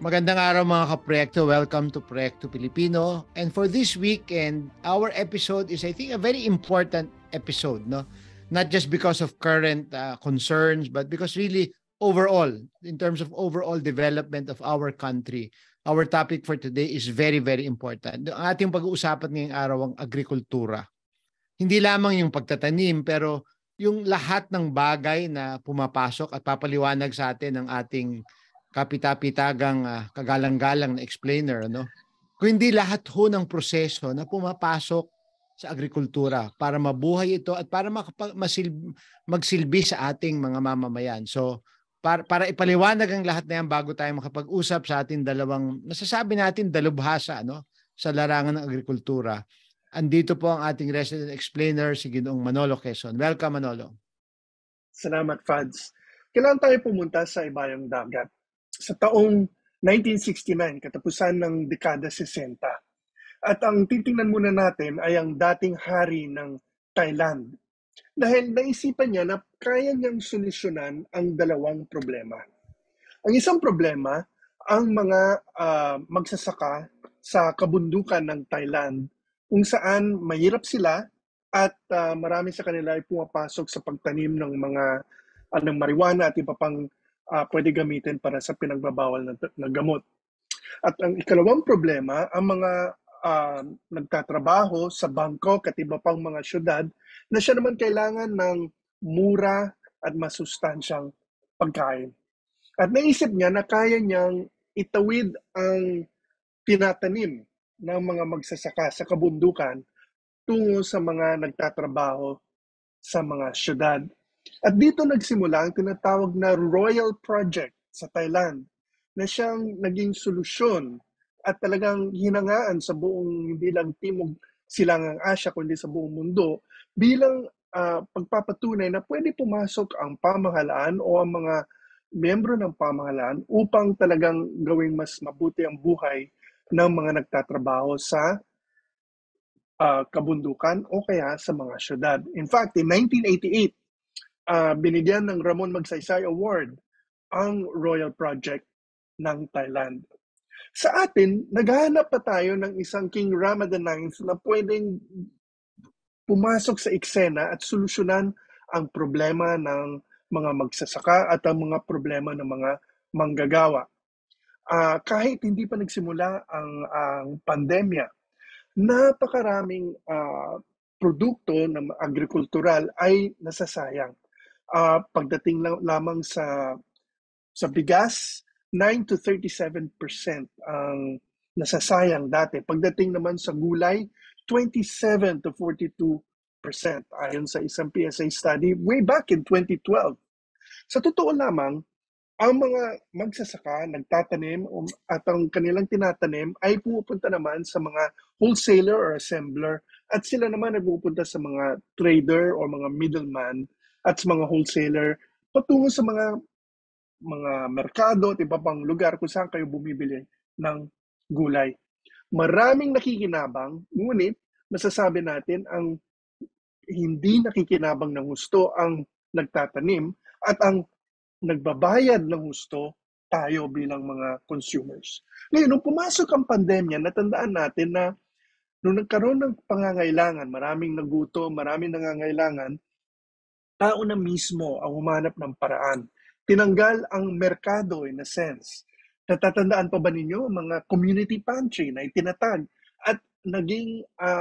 Magandang araw mga kaproyekto. Welcome to Proyekto Pilipino. And for this weekend, our episode is, I think, a very important episode, no? Not just because of current concerns, but because really overall, in terms of overall development of our country, our topic for today is very, very important. Ang ating pag-uusapan ngayong araw ang agrikultura. Hindi lamang yung pagtatanim, pero yung lahat ng bagay na pumapasok at papaliwanag sa atin ng ating kapita-pitagang kagalang-galang na explainer, no? Kung hindi lahat ho ng proseso na pumapasok sa agrikultura para mabuhay ito at para magsilbi sa ating mga mamamayan. So, para ipaliwanag ang lahat na yan bago tayo makapag-usap sa ating dalawang, nasasabi natin dalubhasa, no? Sa larangan ng agrikultura. Andito po ang ating resident explainer, si Ginoong Manolo Quezon. Welcome, Manolo. Salamat, Fads. Kailan tayo pumunta sa ibayang dagat? Sa taong 1969, katapusan ng dekada 60. At ang titingnan muna natin ay ang dating hari ng Thailand. Dahil naisipan niya na kaya niyang solusyonan ang dalawang problema. Ang isang problema, ang mga magsasaka sa kabundukan ng Thailand kung saan mahirap sila at marami sa kanila ay pumapasok sa pagtanim ng mga marijuana at iba pang pwede gamitin para sa pinagbabawal na gamot. At ang ikalawang problema, ang mga nagtatrabaho sa Bangkok at iba pang mga syudad na siya naman kailangan ng mura at masustansyang pagkain. At naisip niya na kaya niyang itawid ang tinatanim ng mga magsasaka sa kabundukan tungo sa mga nagtatrabaho sa mga syudad. At dito nagsimula ang tinatawag na Royal Project sa Thailand na siyang naging solusyon at talagang hinangaan sa buong hindi lang Timog Silangang Asya kundi sa buong mundo bilang pagpapatunay na pwede pumasok ang pamahalaan o ang mga miyembro ng pamahalaan upang talagang gawing mas mabuti ang buhay ng mga nagtatrabaho sa kabundukan o kaya sa mga syudad. In fact, in 1988, binigyan ng Ramon Magsaysay Award ang Royal Project ng Thailand. Sa atin, naghahanap pa tayo ng isang King Ramadan IX na pwedeng pumasok sa eksena at solusyonan ang problema ng mga magsasaka at ang mga problema ng mga manggagawa. Kahit hindi pa nagsimula ang pandemya, napakaraming produkto ng agrikultural ay nasasayang. Pagdating lamang sa bigas, 9 to 37% ang nasasayang dati. Pagdating naman sa gulay, 27 to 42% ayon sa isang PSA study way back in 2012. Sa totoo lamang, ang mga magsasaka, nagtatanim at ang kanilang tinatanim ay pumupunta naman sa mga wholesaler or assembler at sila naman ay pumupunta sa mga trader o mga middleman at sa mga wholesaler patungo sa mga merkado at iba pang lugar kung saan kayo bumibili ng gulay. Maraming nakikinabang, ngunit masasabi natin ang hindi nakikinabang ng gusto ang nagtatanim at ang nagbabayad ng gusto tayo bilang mga consumers. Ngayon, nung pumasok ang pandemya, natandaan natin na nung nagkaroon ng pangangailangan, maraming nagutom, maraming nangangailangan, tao na mismo ang humanap ng paraan. Tinanggal ang merkado in a sense. Natatandaan pa ba ninyo mga community pantry na itinatag at naging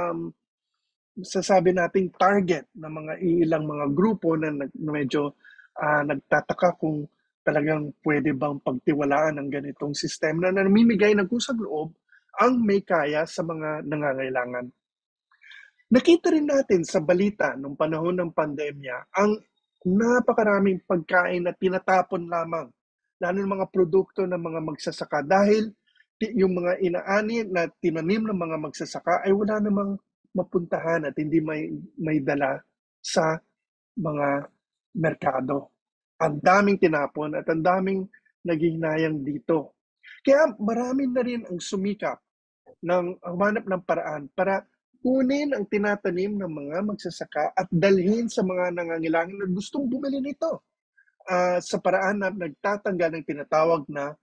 sasabi nating target ng mga ilang mga grupo na medyo nagtataka kung talagang pwede bang pagtiwalaan ng ganitong sistema na namimigay ng kusang loob ang may kaya sa mga nangangailangan. Nakita rin natin sa balita nung panahon ng pandemya ang napakaraming pagkain na tinatapon lamang, lalo ng mga produkto ng mga magsasaka dahil yung mga inaani na tinanim ng mga magsasaka ay wala namang mapuntahan at hindi may dala sa mga merkado. Ang daming tinapon at ang daming naghihinayang dito. Kaya marami na rin ang sumikap ng humanap ng paraan para kunin ang tinatanim ng mga magsasaka at dalhin sa mga nangangailangan na gustong bumili nito sa paraan na nagtatanggal ng tinatawag na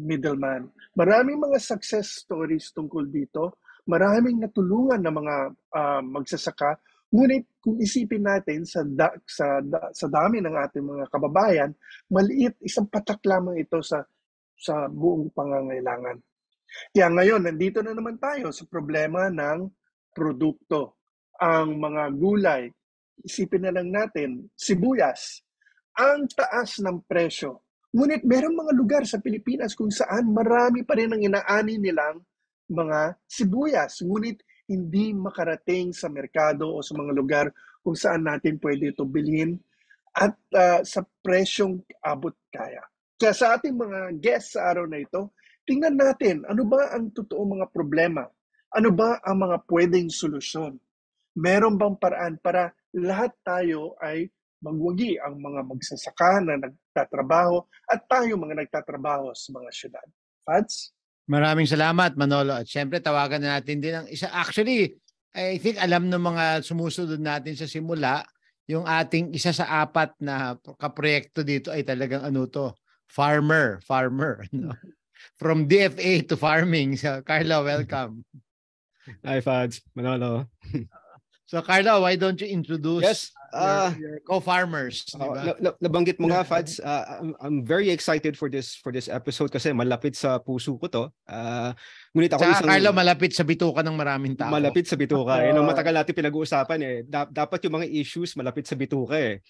middleman. Maraming mga success stories tungkol dito. Maraming natulungan ng mga magsasaka. Ngunit kung isipin natin sa dami ng ating mga kababayan, maliit, isang patak lamang ito sa buong pangangailangan. Kaya ngayon, nandito na naman tayo sa problema ng produkto. Ang mga gulay, isipin na lang natin, sibuyas, ang taas ng presyo. Ngunit merong mga lugar sa Pilipinas kung saan marami pa rin ang inaani nilang mga sibuyas. Ngunit hindi makarating sa merkado o sa mga lugar kung saan natin pwede ito bilhin at sa presyong abot kaya. Kaya sa ating mga guests sa araw na ito, tingnan natin ano ba ang totoong mga problema? Ano ba ang mga pwedeng solusyon? Meron bang paraan para lahat tayo ay magwagi, ang mga magsasaka na nagtatrabaho at tayo mga nagtatrabaho sa mga syudad? Fads? Maraming salamat, Manolo. At syempre, tawagan na natin din ang isa. Actually, I think alam ng mga sumusunod natin sa simula, yung ating isa sa apat na kaproyekto dito ay talagang farmer. No? From DFA to farming. So, Carlo, welcome. Hi, Fads. Manolo. So, Carlo, why don't you introduce your co-farmers? Nabanggit mo nga, Fads. I'm very excited for this episode kasi malapit sa puso ko to. Ngunit ako Carlo, malapit sa bituka ng maraming tao. Malapit sa bituka. Yun ang matagal natin pinag-uusapan eh. Dapat yung mga issues malapit sa bituka eh.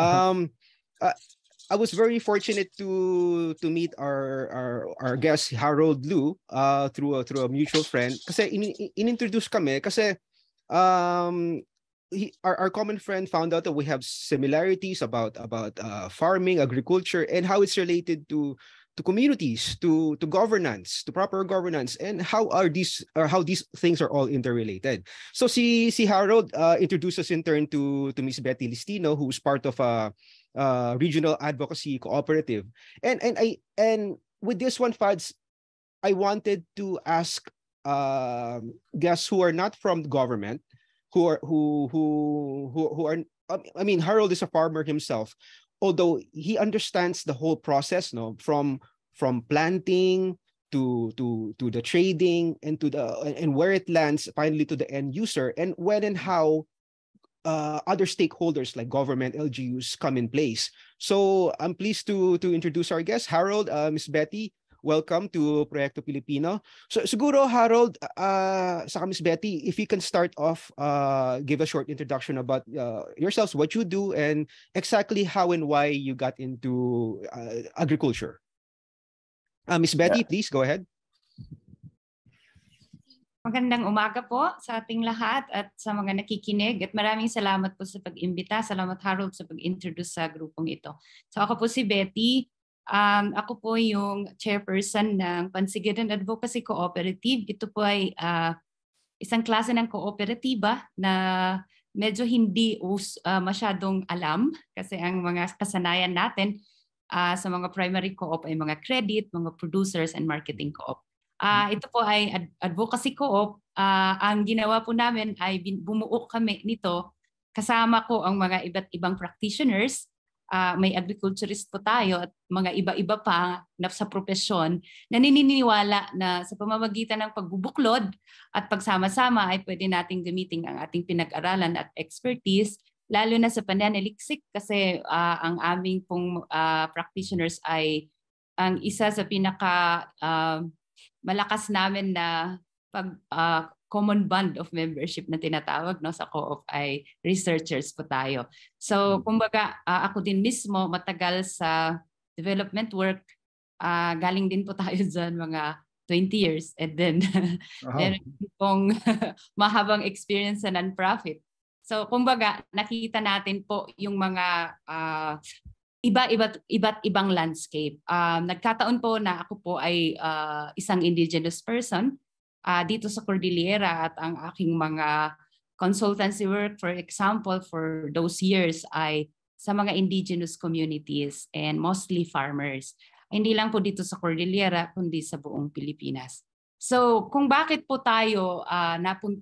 I was very fortunate to meet our guest Harold Liu through a mutual friend kasi inintroduce kami kasi our common friend found out that we have similarities about farming, agriculture, and how it's related to communities, to governance, to proper governance, and how these things are all interrelated. So si Harold introduced us in turn to Miss Betty Listino, who's part of a regional advocacy cooperative, and with this one, Fads, I wanted to ask guests who are not from the government, who are I mean, Harold is a farmer himself, although he understands the whole process, no, from planting to the trading and where it lands finally to the end user, and when and how other stakeholders like government, LGUs come in place. So I'm pleased to introduce our guest, Harold, Miss Betty. Welcome to Proyekto Pilipino. So siguro, Harold, saka Miss Betty, if you can start off, give a short introduction about yourselves, what you do, and exactly how and why you got into agriculture. Miss Betty, please go ahead. Magandang umaga po sa ating lahat at sa mga nakikinig, at maraming salamat po sa pag-imbita. Salamat, Harold, sa pag-introduce sa grupong ito. So ako po si Betty. Ako po yung chairperson ng Pansigiran Advocacy Cooperative. Ito po ay isang klase ng kooperatiba na medyo hindi masyadong alam kasi ang mga kasanayan natin sa mga primary co-op ay mga credit, mga producers and marketing co-op. Ito po ay advocacy co-op. Ang ginawa po namin ay bumuo kami nito. Kasama ko ang mga iba't ibang practitioners. May agriculturist po tayo at mga iba-iba pa na sa propesyon na naniniwala na sa pamamagitan ng pagbubuklod at pagsama-sama ay pwede nating gamitin ang ating pinag-aralan at expertise, lalo na sa pananaliksik kasi ang aming pong practitioners ay ang isa sa pinaka malakas namin na common bond of membership na tinatawag, no, sa co-op ay researchers po tayo. So kumbaga ako din mismo matagal sa development work, galing din po tayo dyan mga 20 years, and then meron pong mahabang experience sa non-profit. So kumbaga nakita natin po yung mga iba't ibang landscape. Nagkataon po na ako po ay isang indigenous person dito sa Cordillera, at ang aking mga consultancy work, for example, for those years ay sa mga indigenous communities and mostly farmers. Hindi lang po dito sa Cordillera, kundi sa buong Pilipinas. So kung bakit po tayo napunta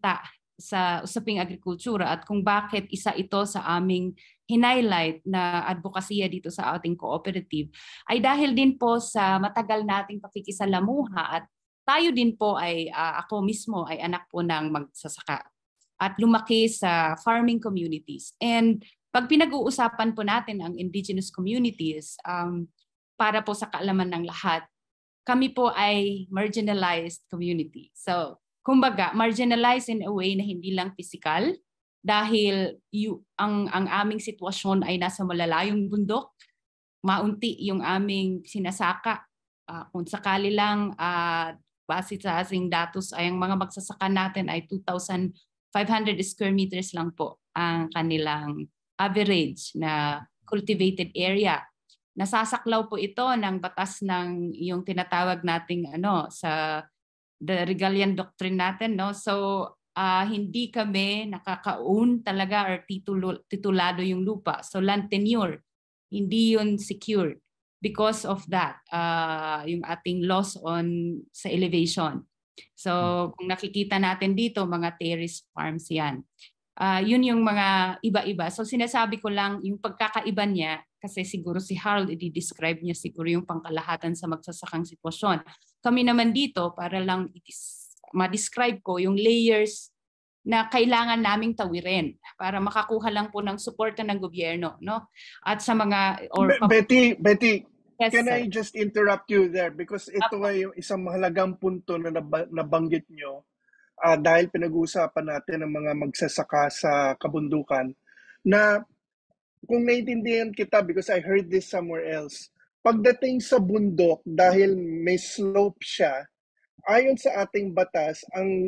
sa usaping agrikultura at kung bakit isa ito sa aming hinighlight na advokasya dito sa ating cooperative ay dahil din po sa matagal nating pakikisalamuha at tayo din po ay ako mismo ay anak po ng magsasaka at lumaki sa farming communities. And pag pinag-uusapan po natin ang indigenous communities, para po sa kaalaman ng lahat, kami po ay marginalized community. So, kumbaga, marginalized in a way na hindi lang physical dahil ang aming sitwasyon ay nasa malalayong bundok, maunti yung aming sinasaka. Kung sakali lang, base sa ating datos ay ang mga magsasaka natin ay 2,500 square meters lang po ang kanilang average na cultivated area. Nasasaklaw po ito ng batas ng yung tinatawag nating sa the Regalian Doctrine natin, no? So hindi kami nakaka-own talaga or titulado yung lupa. So land tenure, hindi yun secured because of that, yung ating laws on sa elevation. So kung nakikita natin dito, mga terrace farms yan. Yun yung mga iba-iba. So sinasabi ko lang yung pagkakaiba niya kasi siguro si Harold i-describe niya siguro yung pangkalahatan sa magsasakang sitwasyon. Kami naman dito para lang ma-describe ko yung layers na kailangan naming tawirin para makakuha lang po ng suporta ng gobyerno, no? At sa mga Betty, yes, can sir. I just interrupt you there because ito ay yung isang mahalagang punto na nabanggit nyo dahil pinag-uusapan natin ang mga magsasaka sa kabundukan na kung naiintindihan kita because I heard this somewhere else, pagdating sa bundok dahil may slope siya, ayon sa ating batas,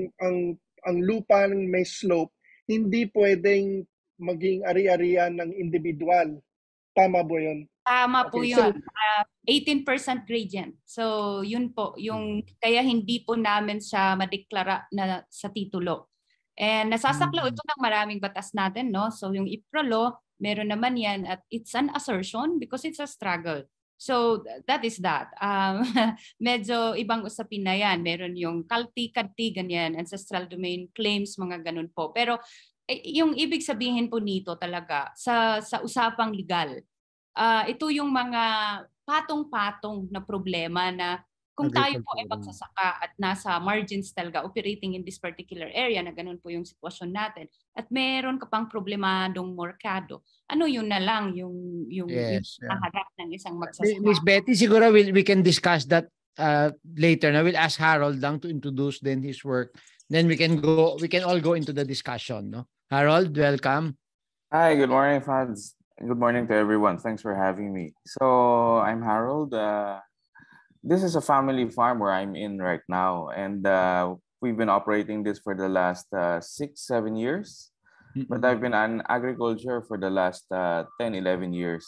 ang lupa ng may slope hindi pwedeng maging ari-arian ng individual. Tama po yun? Tama po Okay, yun. 18% gradient. So yun po, yung kaya hindi po namin siya madeklara na sa titulo. And nasasaklaw ito ng maraming batas natin, no? So yung IPRA law, meron naman yan at it's an assertion because it's a struggle. So that is that. Medyo ibang usapin na yan. Meron yung kalti-kadti, ganyan, ancestral domain claims, mga ganun po. Pero yung ibig sabihin po nito talaga sa usapang legal, ito yung mga patong-patong na problema na kung tayo po ay magsasaka at nasa margins talaga operating in this particular area na ganun po yung sitwasyon natin at meron ka pang problemadong merkado, yun na lang yung harap ng isang magsasaka. Miss Betty, siguro we can discuss that later. Now we'll ask Harold lang to introduce then his work. Then we can all go into the discussion, no? Harold, welcome. Hi, good morning, fans. Good morning to everyone. Thanks for having me. So I'm Harold. This is a family farm where I'm in right now, and we've been operating this for the last 6-7 years. But I've been in agriculture for the last 10-11 years.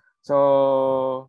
So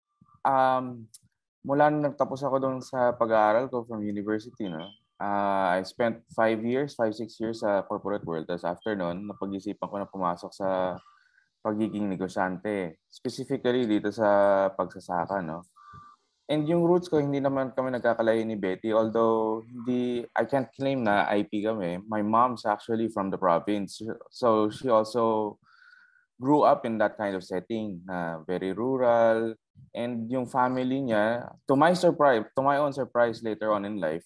mula nung nagtapos ako doon sa pag-aaral ko from university, no? I spent 5-6 years sa corporate world. Tapos after noon, napag-isipan ko na pumasok sa pagiging negosyante. Specifically dito sa pagsasaka, no? And yung roots ko, hindi naman kami nagkakalayo ni Betty. Although, I can't claim na IP kami. My mom's actually from the province. So, she also grew up in that kind of setting, very rural. And yung family niya, to my own surprise later on in life,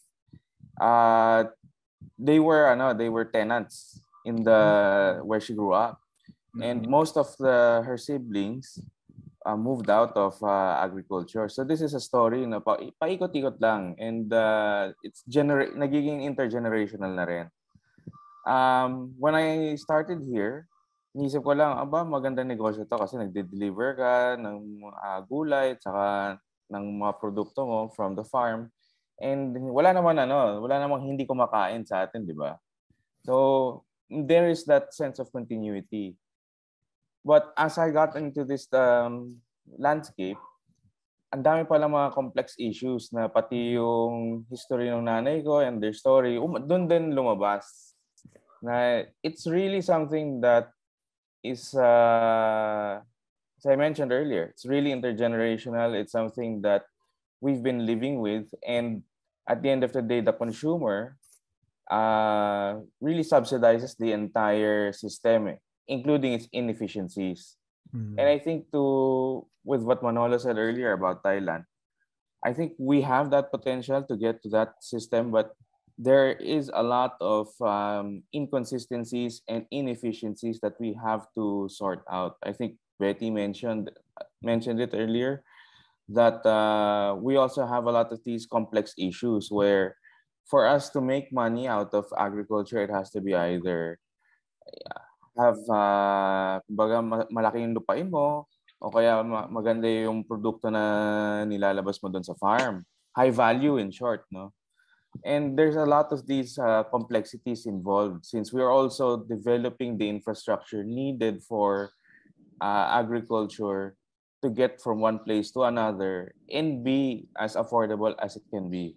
they were tenants in where she grew up. And most of her siblings moved out of agriculture. So this is a story na paikot-ikot lang, and it's nagiging intergenerational na rin. When I started here, inisip ko lang, magandang negosyo to kasi nagde-deliver ka ng gulay at saka ng mga produkto mo from the farm. And wala namang hindi kumakain sa atin, di ba? So there is that sense of continuity. But as I got into this landscape, ang dami pala mga complex issues na pati yung history ng nanay ko and their story, doon din lumabas. Na it's really something that is, as I mentioned earlier, it's really intergenerational. It's something that we've been living with. And at the end of the day, the consumer really subsidizes the entire system, including its inefficiencies. And I think with what Manolo said earlier about Thailand, I think we have that potential to get to that system, but there is a lot of inconsistencies and inefficiencies that we have to sort out. I think Betty mentioned it earlier that we also have a lot of these complex issues where for us to make money out of agriculture, it has to be either have kumbaga malaki yung lupain mo o kaya maganda yung produkto na nilalabas mo doon sa farm. High value in short, no? And there's a lot of these complexities involved since we're also developing the infrastructure needed for agriculture to get from one place to another and be as affordable as it can be.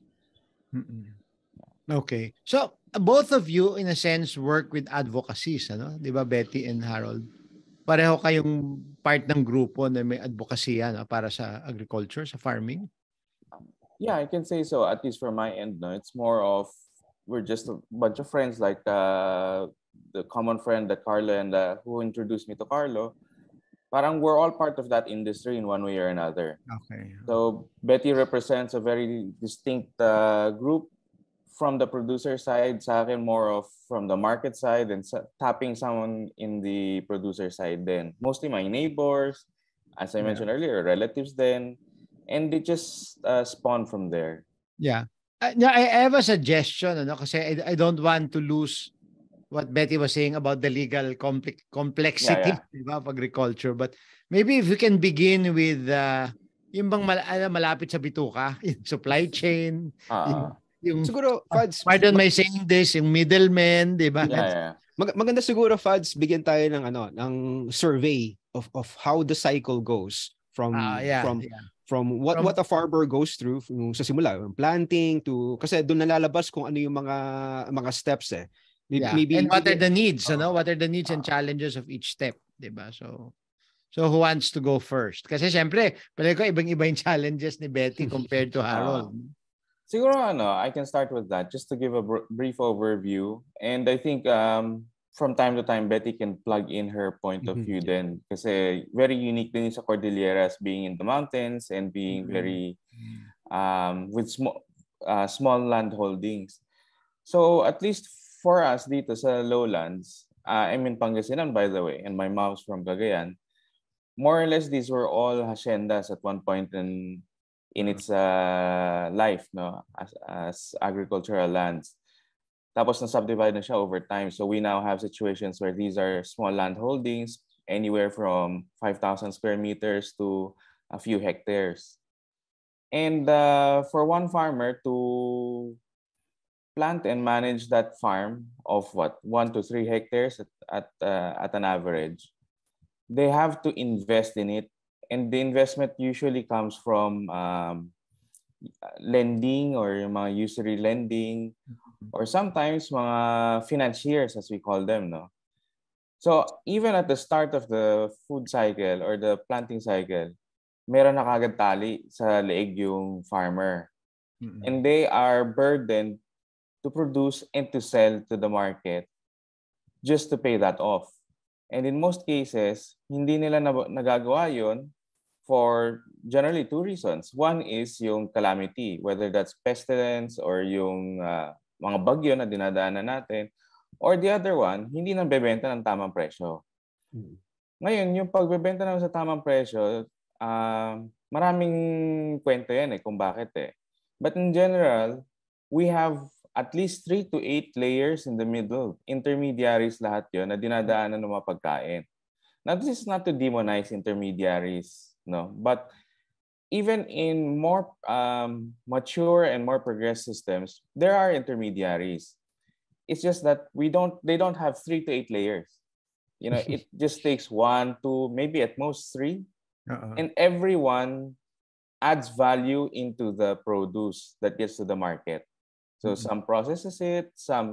Okay. So, both of you, in a sense, work with advocacies, ano? Di ba, Betty and Harold? Pareho kayong part ng grupo na may advocacy para sa agriculture, sa farming? Yeah, I can say so, at least for my end. No? It's more of, we're just a bunch of friends, like the common friend that Carlo and who introduced me to Carlo. Parang we're all part of that industry in one way or another. Okay. So Betty represents a very distinct group from the producer side, sa akin more of from the market side and tapping someone in the producer side then. Mostly my neighbors, as I mentioned earlier, relatives then. And they just spawn from there. Yeah. I have a suggestion, kasi I don't want to lose what Betty was saying about the legal complexity of agriculture. But maybe if we can begin with yung bang malapit sa bituka, yung supply chain, yung siguro, Fads, pardon my saying this, yung middlemen, di ba? Yeah. Maganda siguro, Fads, bigyan tayo ng survey of how the cycle goes from what a farmer goes through sa simula, yung planting to, kasi doon nalalabas kung ano yung mga steps Maybe and what are the needs, what are the needs and challenges of each step, diba? So who wants to go first? Kasi syempre, palagi ko ibang-iba yung challenges ni Betty compared to Harold. Siguro I can start with that just to give a brief overview. And I think from time to time, Betty can plug in her point of view then. Kasi very unique din sa Cordilleras, being in the mountains and being very with small land holdings. So at least for us dito sa lowlands, I'm in Pangasinan, by the way, and my mom's from Cagayan. More or less, these were all haciendas at one point in its life, no, as agricultural lands. Tapos na-subdivide na siya over time. So we now have situations where these are small land holdings, anywhere from 5,000 square meters to a few hectares. And for one farmer to plant and manage that farm of 1 to 3 hectares at an average, they have to invest in it. And the investment usually comes from lending or yung mga usury lending, or sometimes mga financiers, as we call them, no? So even at the start of the food cycle or the planting cycle, meron na kagad tali sa leeg yung farmer. And they are burdened to produce and to sell to the market just to pay that off. And in most cases, hindi nila nagagawa yun for generally 2 reasons. One is yung calamity, whether that's pestilence or yung mga bagyo na dinadaanan natin. Or the other one, hindi nang bebenta ng tamang presyo. Ngayon, yung pagbebenta naman sa tamang presyo, maraming kwento yan kung bakit But in general, we have at least 3 to 8 layers in the middle. Intermediaries lahat yon na dinadaanan ng mga pagkain. Now, this is not to demonize intermediaries, no? But even in more mature and more progressed systems, there are intermediaries. It's just that they don't have 3 to 8 layers. It just takes 1, 2, maybe at most 3. And everyone adds value into the produce that gets to the market. So some processes it, some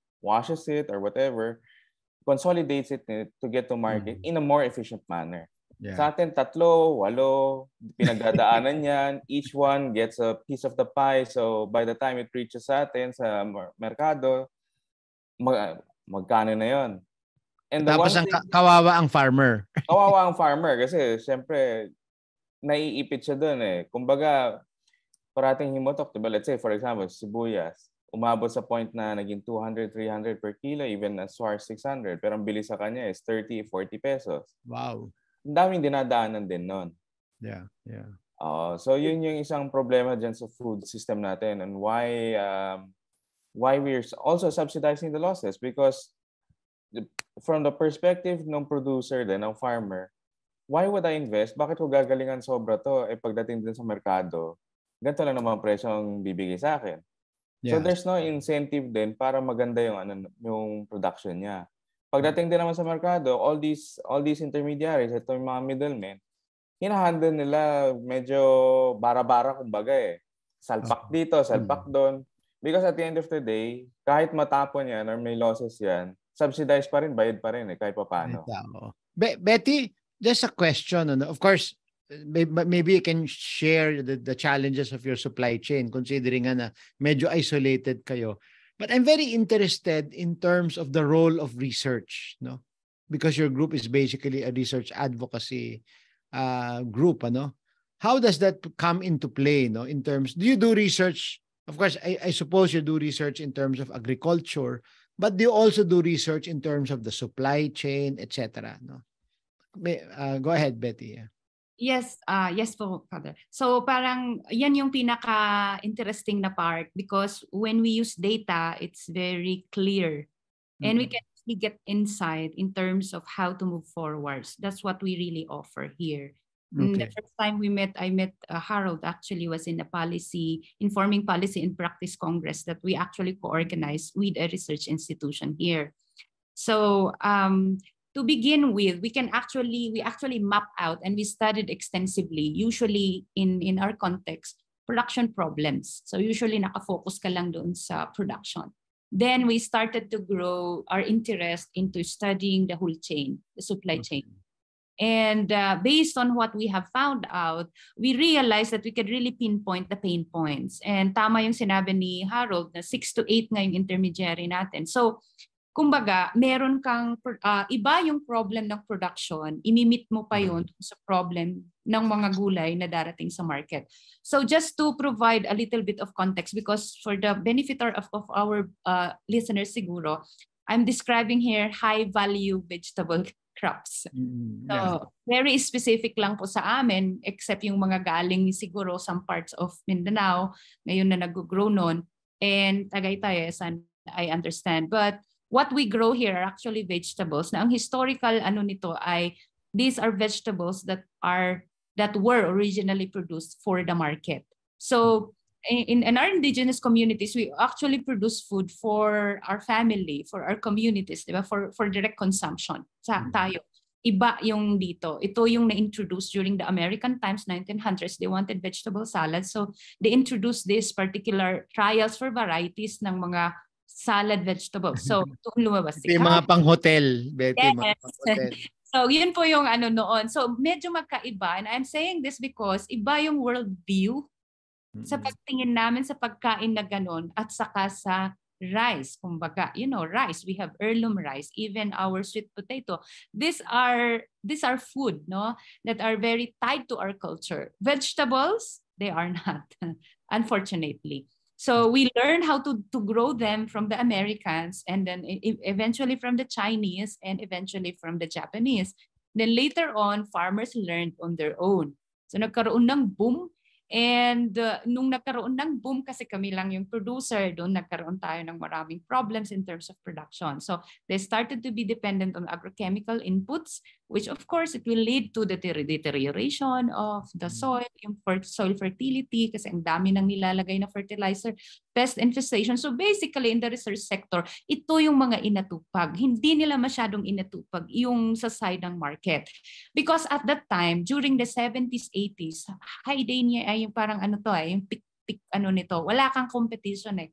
washes it or whatever, consolidates it to get to market in a more efficient manner. Sa atin, 3, 8, pinagdadaanan yan. Each one gets a piece of the pie. So by the time it reaches sa atin, sa merkado, magkano na yon. And the Tapos one thing, kawawa ang farmer. kawawa ang farmer kasi syempre, naiipit siya doon eh. Kumbaga, parating himotok, diba? Let's say, for example, sibuyas. Umabot sa point na naging 200, 300 per kilo, even as far as 600. Pero ang bili sa kanya is 30, 40 pesos. Wow. Ang daming dinadaanan din nun. Yeah. So yun yung isang problema dyan sa food system natin and why we're also subsidizing the losses because from the perspective ng producer din, ng farmer, why would I invest? Bakit ko gagalingan sobra to? Pagdating din sa merkado, ganito lang naman presyo ang bibigay sa akin. So there's no incentive din para maganda yung production niya. Pagdating din naman sa merkado, all these intermediaries, ito yung mga middlemen, hinahandle nila medyo bara-bara kumbaga eh. Salpak dito, salpak doon. Because at the end of the day, kahit matapon yan or may losses yan, subsidized pa rin, bayad pa rin eh, kahit pa paano. Betty, just a question. Of course, maybe you can share the challenges of your supply chain considering na medyo isolated kayo. But I'm very interested in terms of the role of research, no? Because your group is basically a research advocacy group, ano? How does that come into play, no? In terms, do you do research? Of course, I suppose you do research in terms of agriculture, but do you also do research in terms of the supply chain, etc.? No? Go ahead, Betty. Yes, yes po, Father. So parang yan yung pinaka-interesting na part because when we use data, it's very clear. And we can get insight in terms of how to move forwards. That's what we really offer here. Okay. The first time I met Harold actually was in a informing policy and practice congress that we actually co-organized with a research institution here. So to begin with, we actually map out and we studied extensively, usually in our context, production problems. So usually nakafocus ka lang doon sa production. Then we started to grow our interest into studying the whole chain, the supply chain. And based on what we have found out, we realized that we could really pinpoint the pain points. And tama yung sinabi ni Harold na 6 to 8 nga yung intermediary natin. So kumbaga, meron kang iba yung problem ng production, imimit mo pa yun sa problem ng mga gulay na darating sa market. So just to provide a little bit of context, because for the benefit of our listeners siguro, I'm describing here high-value vegetable crops. So very specific lang po sa amin, except yung mga galing siguro some parts of Mindanao, ngayon na nag-grow nun, and Tagaytay, as I understand. But what we grow here are actually vegetables. Na ang historical nito ay these are vegetables that were originally produced for the market. So in our indigenous communities, we actually produce food for our family, for our communities, diba? For direct consumption. Tayo. Iba yung dito. Ito yung na-introduce during the American times, 1900s. They wanted vegetable salad. So they introduced this particular trials for varieties ng mga salad vegetables. So, doon lumabas si yung mga pang-hotel, Betty, yes. mga pang-hotel. So, yun po yung noon. So, medyo magkaiba. And I'm saying this because iba yung worldview sa pagtingin namin sa pagkain na ganon at saka sa rice. Kumbaga, rice. We have heirloom rice, even our sweet potato. These are food, no, that are very tied to our culture. Vegetables, they are not, unfortunately. So we learned how to grow them from the Americans and then eventually from the Chinese and eventually from the Japanese. Then later on, farmers learned on their own. So nagkaroon ng boom. And nung nagkaroon ng boom kasi kami lang yung producer, doon nagkaroon tayo ng maraming problems in terms of production. So they started to be dependent on agrochemical inputs, which of course it will lead to the deterioration of the soil, yung soil fertility kasi ang dami nang nilalagay na fertilizer, pest infestation. So basically in the research sector, ito yung mga inatupag. Hindi nila masyadong inatupag yung sa side ng market. Because at that time, during the 70s, 80s, heyday niya ay yung parang yung pick nito. Wala kang competition eh.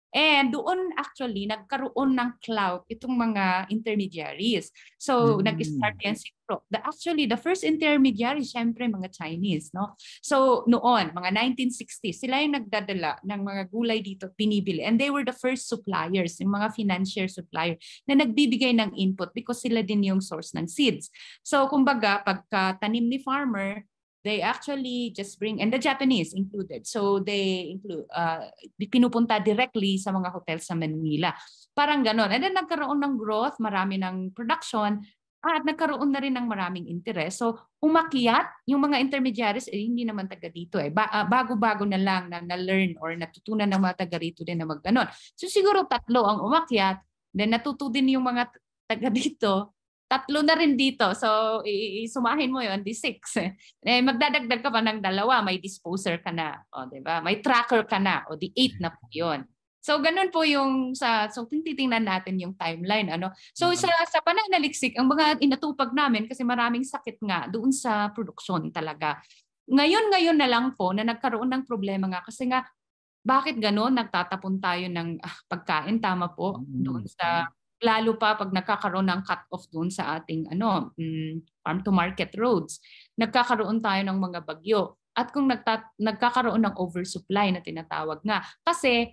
And doon actually nagkaroon ng clout itong mga intermediaries. So nag-start yan actually the first intermediary syempre mga Chinese, no? So noon mga 1960s sila yung nagdadala ng mga gulay dito pinibili, and they were the first suppliers, yung mga financier supplier na nagbibigay ng input because sila din yung source ng seeds. So kumbaga pagka tanim ni farmer, they actually just bring, and the Japanese included. So they include, pinupunta directly sa mga hotel sa Manila. Parang ganon. And then nagkaroon ng growth, marami ng production, at nagkaroon na rin ng maraming interest. So umakyat yung mga intermediaries, hindi naman taga dito bago-bago na lang na-learn or natutunan ng mga taga rito din na mag-ganon. So siguro 3 ang umakyat, then natuto din yung mga taga dito, 3 na rin dito. So, isumahin mo yon di 6. Magdadagdag ka pa ng 2, may disposer ka na. O, diba? May tracker ka na. O, di 8 na po yun. So, ganun po yung so titingnan natin yung timeline. Ano? So, sa pananaliksik, ang mga inatupag namin, kasi maraming sakit nga doon sa produksyon talaga. Ngayon na lang po na nagkaroon ng problema nga. Kasi nga, bakit ganun? Nagtatapon tayo ng pagkain. Tama po. Doon sa lalo pa pag nagkakaroon ng cut-off doon sa ating farm to market roads. Nagkakaroon tayo ng mga bagyo. At kung nagkakaroon ng oversupply na tinatawag nga. Kasi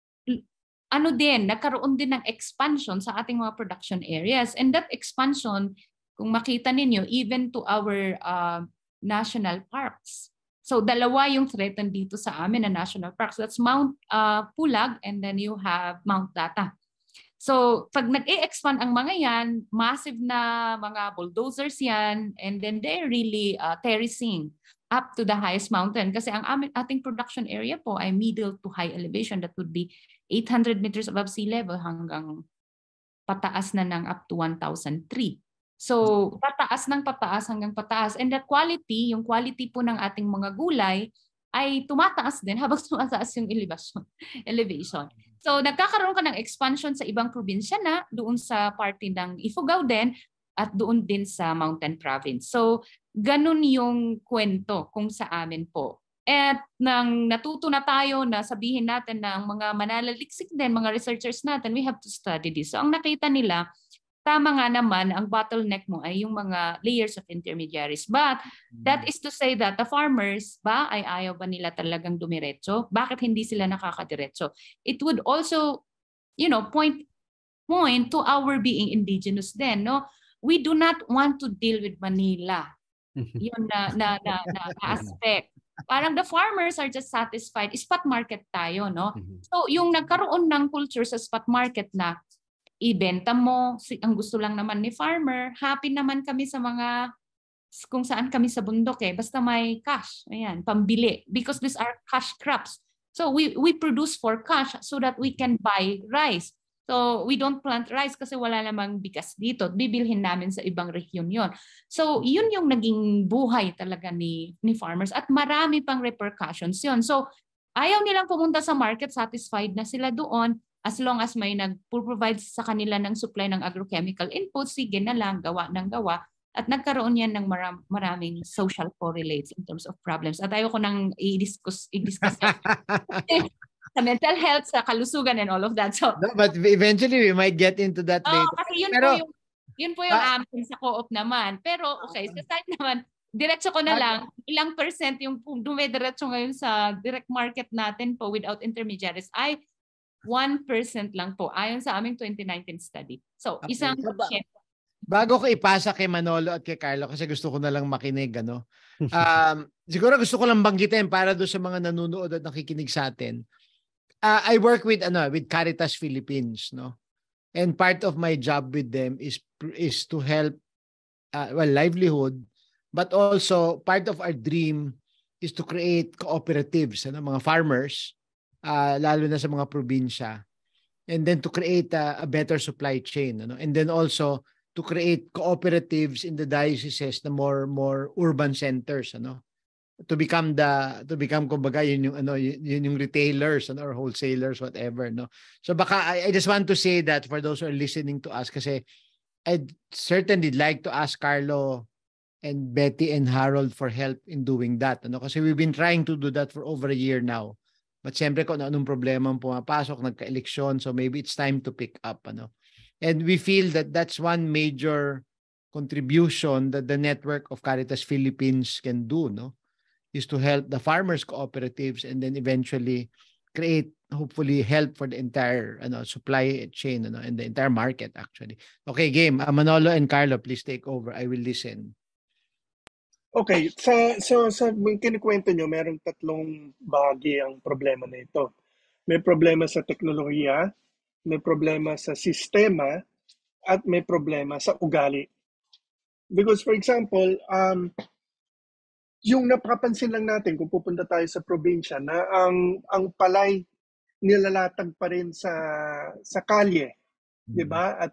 nagkaroon din ng expansion sa ating mga production areas. And that expansion, kung makita ninyo, even to our national parks. So 2 yung threatened dito sa amin na national parks. That's Mount Pulag, and then you have Mount Data. So, pag nag-e-expand ang mga yan, massive na mga bulldozers yan, and then they're really terracing up to the highest mountain. Kasi ang ating production area po ay middle to high elevation. That would be 800 meters above sea level hanggang pataas na ng up to 1,003. So, pataas ng pataas hanggang pataas. And the quality, yung quality po ng ating mga gulay, ay tumataas din habang tumataas yung elevation. So nagkakaroon ka ng expansion sa ibang probinsya na doon sa party ng Ifugao din at doon din sa Mountain Province. So ganun yung kwento kung sa amin po. At nang natuto na tayo na sabihin natin ng mga mananaliksik din, mga researchers natin, we have to study this. So ang nakita nila, tama nga naman, ang bottleneck mo ay yung mga layers of intermediaries. But that is to say that the farmers ba ay ayaw ba nila talagang dumiretso? Bakit hindi sila nakakadiretso? It would also, point to our being indigenous then, no? We do not want to deal with Manila. Yun na aspect. Parang the farmers are just satisfied. Spot market tayo, no? So yung nagkaroon ng culture sa spot market na ibenta mo, ang gusto lang naman ni farmer, happy naman kami sa mga, kung saan kami sa bundok basta may cash, ayan, pambili, because these are cash crops. So we produce for cash so that we can buy rice. So we don't plant rice kasi wala namang bigas dito, bibilhin namin sa ibang rehiyon yon. So yun yung naging buhay talaga ni farmers, at marami pang repercussions yon. So ayaw nilang pumunta sa market, satisfied na sila doon. As long as may nag-provide sa kanila ng supply ng agrochemical inputs, sige na lang, gawa ng gawa. At nagkaroon yan ng maraming social correlates in terms of problems. At ayoko nang i-discuss sa mental health, sa kalusugan and all of that. So, no, but eventually we might get into that later. Kasi yun po yung amin sa co-op naman. Pero okay, sa side naman, diretso ko na lang, ilang percent yung dumidiretso ngayon sa direct market natin po without intermediaries ay 1% lang po ayon sa aming 2019 study. So, isang bago ko ipasa kay Manolo at kay Carlo, kasi gusto ko na lang makinig, siguro gusto ko lang banggitin para doon sa mga nanonood at nakikinig sa atin. I work with Caritas Philippines, no? And part of my job with them is to help livelihood, but also part of our dream is to create cooperatives, mga farmers, lalo na sa mga probinsya, and then to create a better supply chain, and then also to create cooperatives in the dioceses na more urban centers, to become kumbaga yun yung retailers or wholesalers, whatever, no? So baka I just want to say that for those who are listening to us, kasi I'd certainly like to ask Carlo and Betty and Harold for help in doing that, kasi we've been trying to do that for over a year now. But siyempre kung anong problema ang pumapasok, nagka-eleksyon, so maybe it's time to pick up. And we feel that that's one major contribution that the network of Caritas Philippines can do, is to help the farmers cooperatives and then eventually create, hopefully, help for the entire supply chain and the entire market actually. Okay, game. Manolo and Carlo, please take over. I will listen. Okay, sa kinikwento nyo, merong tatlong bahagi ang problema na ito. May problema sa teknolohiya, may problema sa sistema, at may problema sa ugali. Because for example, yung napapansin lang natin kung pupunta tayo sa probinsya na ang palay nilalatag pa rin sa kalye, 'di ba? At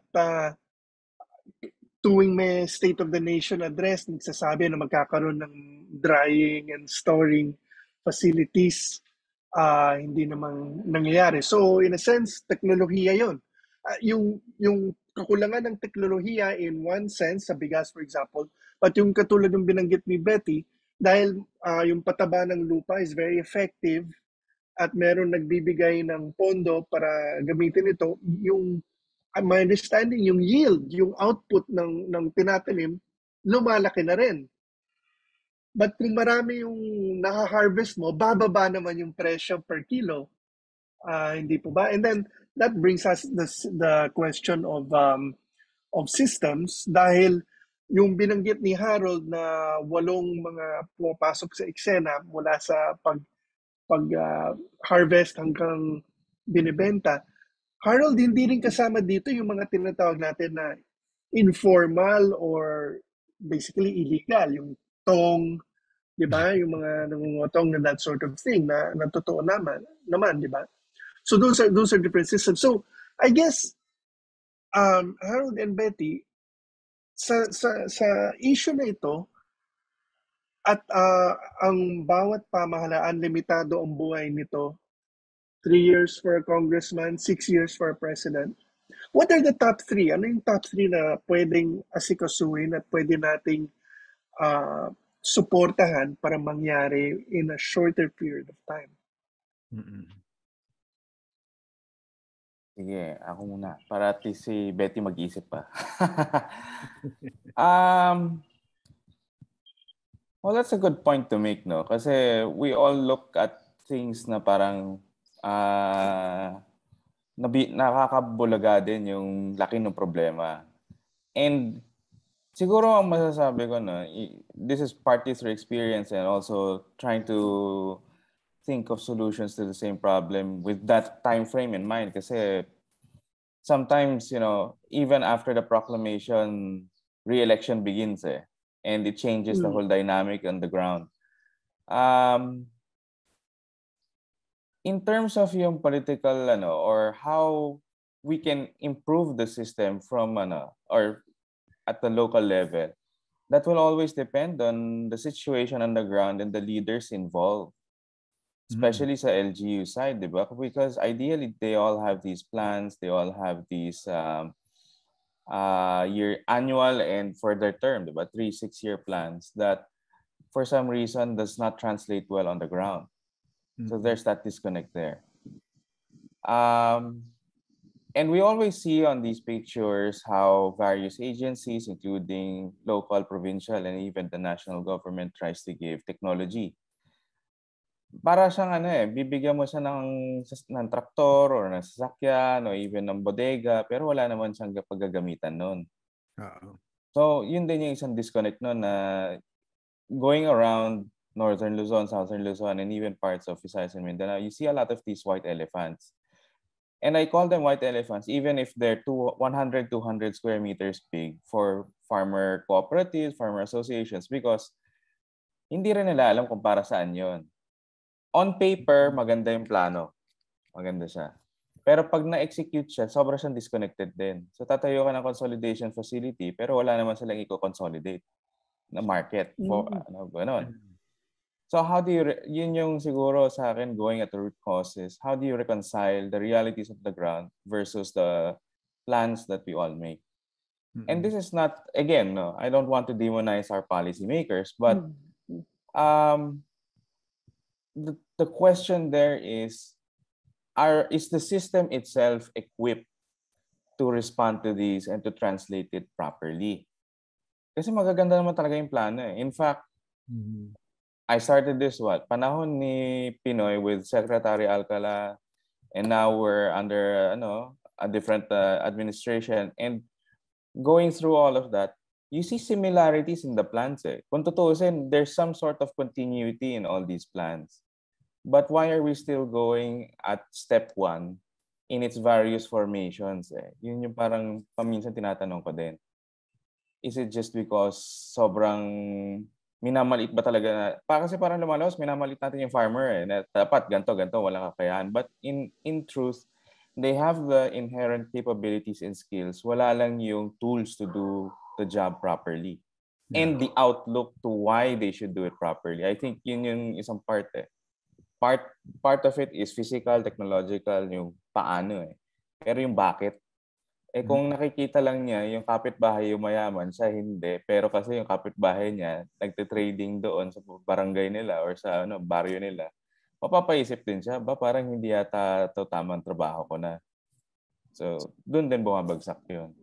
tuwing may State of the Nation address, nagsasabi na magkakaroon ng drying and storing facilities, hindi namang nangyayari. So in a sense, teknolohiya 'yon. Yung kakulangan ng teknolohiya in one sense, sa bigas for example, but yung katulad ng binanggit ni Betty, dahil yung pataba ng lupa is very effective at meron nagbibigay ng pondo para gamitin ito, yung my understanding, yung yield, yung output ng tinatanim, lumalaki na rin. But kung marami yung naka-harvest mo, bababa naman yung presyo per kilo. Hindi po ba? And then that brings us the question of systems, dahil yung binanggit ni Harold na 8 mga pumapasok sa eksena mula sa pag-harvest hanggang binibenta. Harold, hindi rin kasama dito yung mga tinatawag natin na informal or basically illegal, yung tong, di ba? Yung mga nangungutong na that sort of thing na totoo naman, di ba? So those are different systems. So I guess Harold and Betty, sa issue na ito, at ang bawat pamahalaan, limitado ang buhay nito, 3 years for a congressman, 6 years for a president. What are the top 3? Ano yung top 3 na pwedeng asikasuhin at pwede nating suportahan para mangyari in a shorter period of time? Sige, ako muna. Para at least si Betty mag-isip pa. Well, that's a good point to make, no? Kasi we all look at things na parang nakakabulaga din yung laki ng problema. And siguro ang masasabi ko, no, this is partly through experience and also trying to think of solutions to the same problem with that time frame in mind. Kasi sometimes, even after the proclamation, re-election begins and it changes the whole dynamic on the ground. In terms of yung political or how we can improve the system from or at the local level, that will always depend on the situation on the ground and the leaders involved, especially sa LGU side, diba? Because ideally they all have these plans, they all have these annual and further term, diba? 3-6-year plans that for some reason does not translate well on the ground. So there's that disconnect there. And we always see on these pictures how various agencies, including local, provincial, and even the national government, tries to give technology. Para siyang bibigyan mo siya ng traktor or ng sasakyan o even ng bodega, pero wala naman siyang paggagamitan nun. So yun din yung isang disconnect nun na going around Northern Luzon, Southern Luzon, and even parts of Visayas and Mindanao, you see a lot of these white elephants. And I call them white elephants, even if they're 100, 200 square meters big for farmer cooperatives, farmer associations, because hindi rin nila alam kung para saan yun. On paper, maganda yung plano. Maganda siya. Pero pag na-execute siya, sobra siyang disconnected din. So tatayo ka ng consolidation facility, pero wala naman silang i-consolidate na market. Ganon. So how do you, yun yung siguro sa akin going at the root causes, how do you reconcile the realities of the ground versus the plans that we all make? And this is not, again, no, I don't want to demonize our policymakers, but the question there is the system itself equipped to respond to these and to translate it properly? Kasi magaganda naman talaga yung plano eh. In fact, I started this panahon ni Pinoy with Secretary Alcala, and now we're under a different administration, and going through all of that, you see similarities in the plans eh. Kung tutuusin, there's some sort of continuity in all these plans. But why are we still going at step 1 in its various formations eh? Yun yung parang paminsan tinatanong ko din. Is it just because sobrang minamaliit ba talaga kasi parang lumalawas, minamaliit natin yung farmer eh, na dapat ganto, walang kakayahan. But in truth, they have the inherent capabilities and skills. Wala lang yung tools to do the job properly. And the outlook to why they should do it properly. I think yun yung isang part eh. Part of it is physical, technological, yung paano eh. Pero yung bakit, kung nakikita lang niya yung kapitbahay yung mayaman, siya hindi. Pero kasi yung kapitbahay niya, nagte-trading doon sa barangay nila or sa baryo nila, mapapaisip din siya, parang hindi yata ito tamang trabaho ko na. So, doon din bumabagsak yun.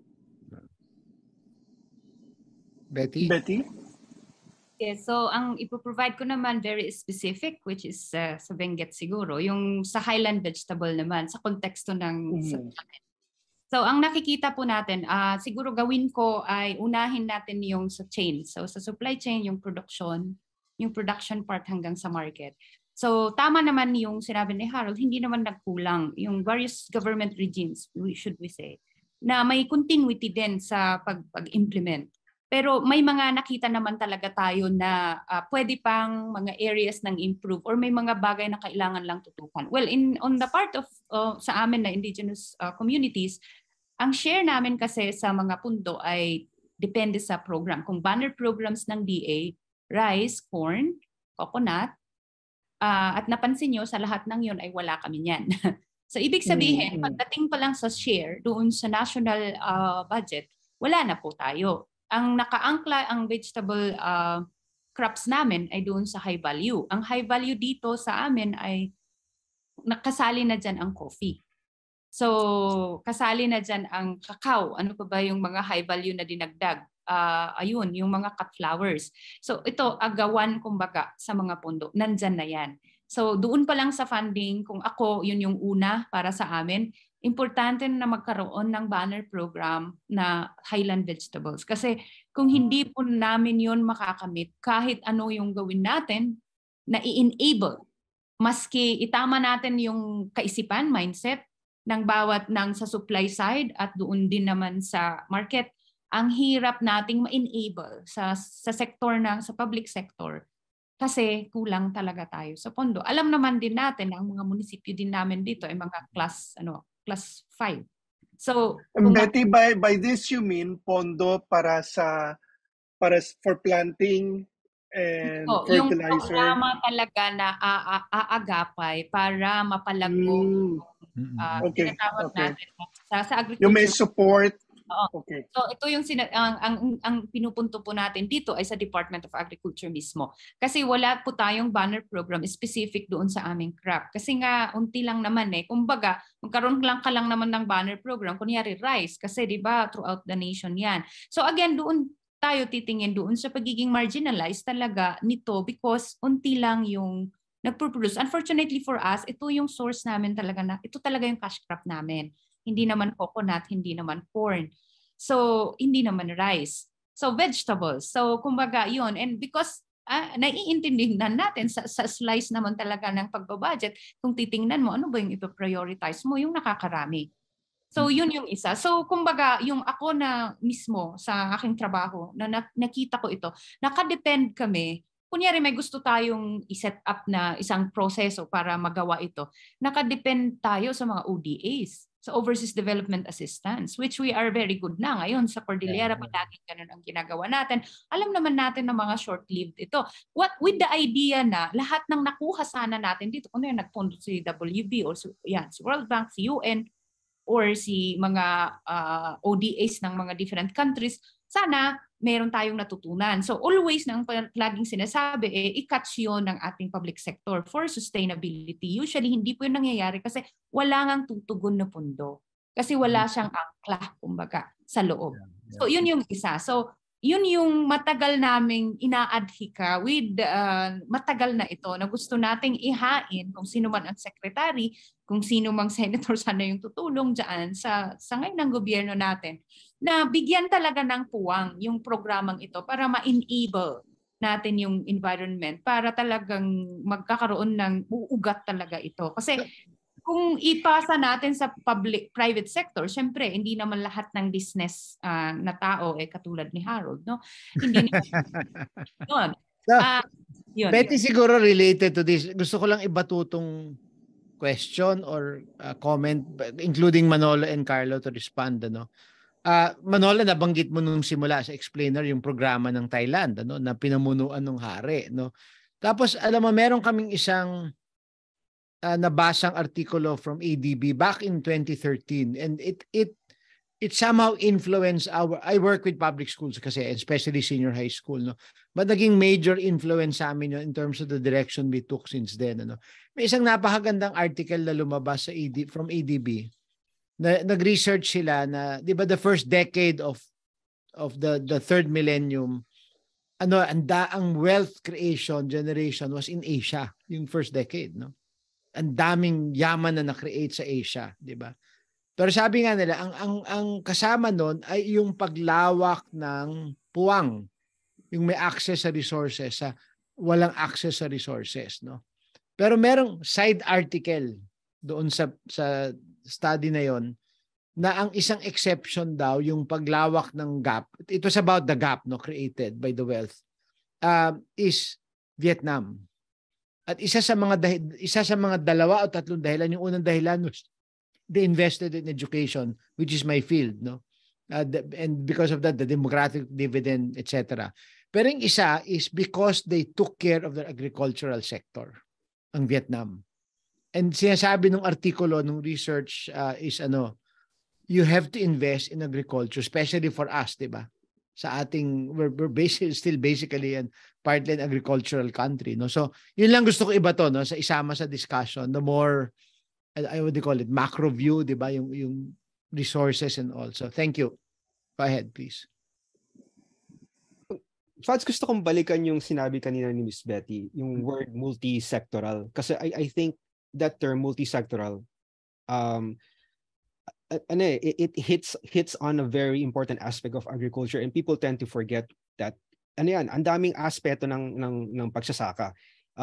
Betty? Okay, so ang ipoprovide ko naman very specific, which is sa Benguet siguro, yung sa highland vegetable naman, sa konteksto ng So ang nakikita po natin, siguro gawin ko ay unahin natin yung sa chain. So sa supply chain, yung production part hanggang sa market. So tama naman yung sinabi ni Harold, hindi naman nagkulang yung various government regimes, should we say, na may continuity din sa pag-implement. Pero may mga nakita naman talaga tayo na pwede pang mga areas ng improve or may mga bagay na kailangan lang tutukan. Well, on the part of sa amin na indigenous communities, ang share namin kasi sa mga pundo ay depende sa program. Kung banner programs ng DA, rice, corn, coconut, at napansin nyo, sa lahat ng yun ay wala kami niyan. So ibig sabihin, pagdating pa lang sa share doon sa national budget, wala na po tayo. Ang nakaangkla ang vegetable crops namin ay doon sa high value. Ang high value dito sa amin ay nakasali na dyan ang coffee. So, kasali na dyan ang cacao. Ano pa ba yung mga high value na dinagdag? Ayun, yung mga cut flowers. So, ito, agawan kumbaga sa mga pundo. Nandyan na yan. So, doon pa lang sa funding, kung ako, yun yung una para sa amin, importante na magkaroon ng banner program na highland vegetables. Kasi kung hindi po namin yun makakamit, kahit ano yung gawin natin, na i-enable. Maski itama natin yung kaisipan, mindset, ng bawat sa supply side at doon din naman sa market, ang hirap nating ma-enable sa sektor sa public sector kasi kulang talaga tayo sa pondo. Alam naman din natin na ang mga munisipyo din namin dito ay mga class 5. So, Betty, by this you mean pondo para for planting and fertilizer? Yung programa talaga na aagapay para mapalago tinatawag natin sa agriculture. Yung may support. Okay. So ito yung ang pinupunto po natin dito ay sa Department of Agriculture mismo. Kasi wala po tayong banner program specific doon sa aming crop. Kasi nga unti lang naman kumbaga magkaroon lang ka lang naman ng banner program kunyari rice kasi 'di ba throughout the nation 'yan. So again doon tayo titingin doon sa pagiging marginalized talaga nito because unti lang yung nagpo-produce. Unfortunately for us, ito yung source namin talaga ito talaga yung cash crop namin. Hindi naman coconut, hindi naman corn. So, hindi naman rice. So, vegetables. So, kumbaga yun. And because naiintindihan natin sa slice naman talaga ng pagbabudget, kung titingnan mo, ano ba yung ipo-prioritize mo? Yung nakakarami. So, yun yung isa. So, kumbaga, yung ako na mismo sa aking trabaho, na nakita ko ito, nakadepend kami. Kunyari may gusto tayong i-set up na isang proseso para magawa ito, nakadepend tayo sa mga ODAs, sa Overseas Development Assistance, which we are very good na ngayon sa Cordillera, palaging ganun ang ginagawa natin. Alam naman natin na mga short-lived ito. With the idea na lahat ng nakuha sana natin dito, kung nagpondo si WB or si World Bank, si UN, or si mga ODAs ng mga different countries, sana meron tayong natutunan. So always nang laging sinasabi, i-catch yun ng ating public sector for sustainability. Usually, hindi po yun nangyayari kasi wala ngang tutugon na pundo. Kasi wala siyang angkla, kumbaga, sa loob. So yun yung isa. So yun yung matagal naming inaadhika with matagal na ito na gusto nating ihain kung sino man ang secretary, kung sino mang senator sana yung tutulong dyan sa ngayon ng gobyerno natin, na bigyan talaga ng puwang yung programang ito para ma-enable natin yung environment, para talagang magkakaroon ng uugat talaga ito. Kasi kung ipasa natin sa private sector, syempre hindi naman lahat ng business na tao katulad ni Harold, no? Hindi yun. Yun. Betty, siguro related to this, gusto ko lang ibatutong question or comment, including Manolo and Carlo to respond, ano? Manolo, nabanggit mo nung simula sa explainer yung programa ng Thailand, ano, na pinamunuan ng hari, no? Tapos alam mo, meron kaming isang nabasang artikulo from ADB back in 2013, and it somehow influenced I work with public schools kasi, especially senior high school, no, but naging major influence sa amin yun in terms of the direction we took since then, ano. May isang napakagandang article na lumabas sa from ADB na nag-research sila na, di ba, the first decade of the third millennium, ano, ang wealth creation generation was in Asia, yung first decade, no. Ang daming yaman na na-create sa Asia, di ba? Pero sabi nga nila, ang kasama nun ay yung paglawak ng puwang, yung may access sa resources sa walang access sa resources, no? Pero merong side article doon sa study na yon na ang isang exception daw yung paglawak ng gap. It was about the gap, no, created by the wealth. Is Vietnam. At isa sa mga dalawa o tatlong dahilan, yung unang dahilan was they invested in education, which is my field, no? And because of that, the demographic dividend, etc. Pero yung isa is because they took care of their agricultural sector, ang Vietnam. And sinasabi ng artikulo, ng research is you have to invest in agriculture, especially for us, di ba? Sa ating, we're still basically and partly an agricultural country, no? So yun lang gusto ko iba to, no, sa isama sa discussion, the more what do you call it, macro view, di ba, yung resources and all. So thank you. Go ahead, please. Fads, gusto kong balikan yung sinabi kanina ni Miss Betty, yung word multi-sectoral, kasi I think that term multi-sectoral it hits on a very important aspect of agriculture, and people tend to forget that ang daming aspeto ng pagsasaka.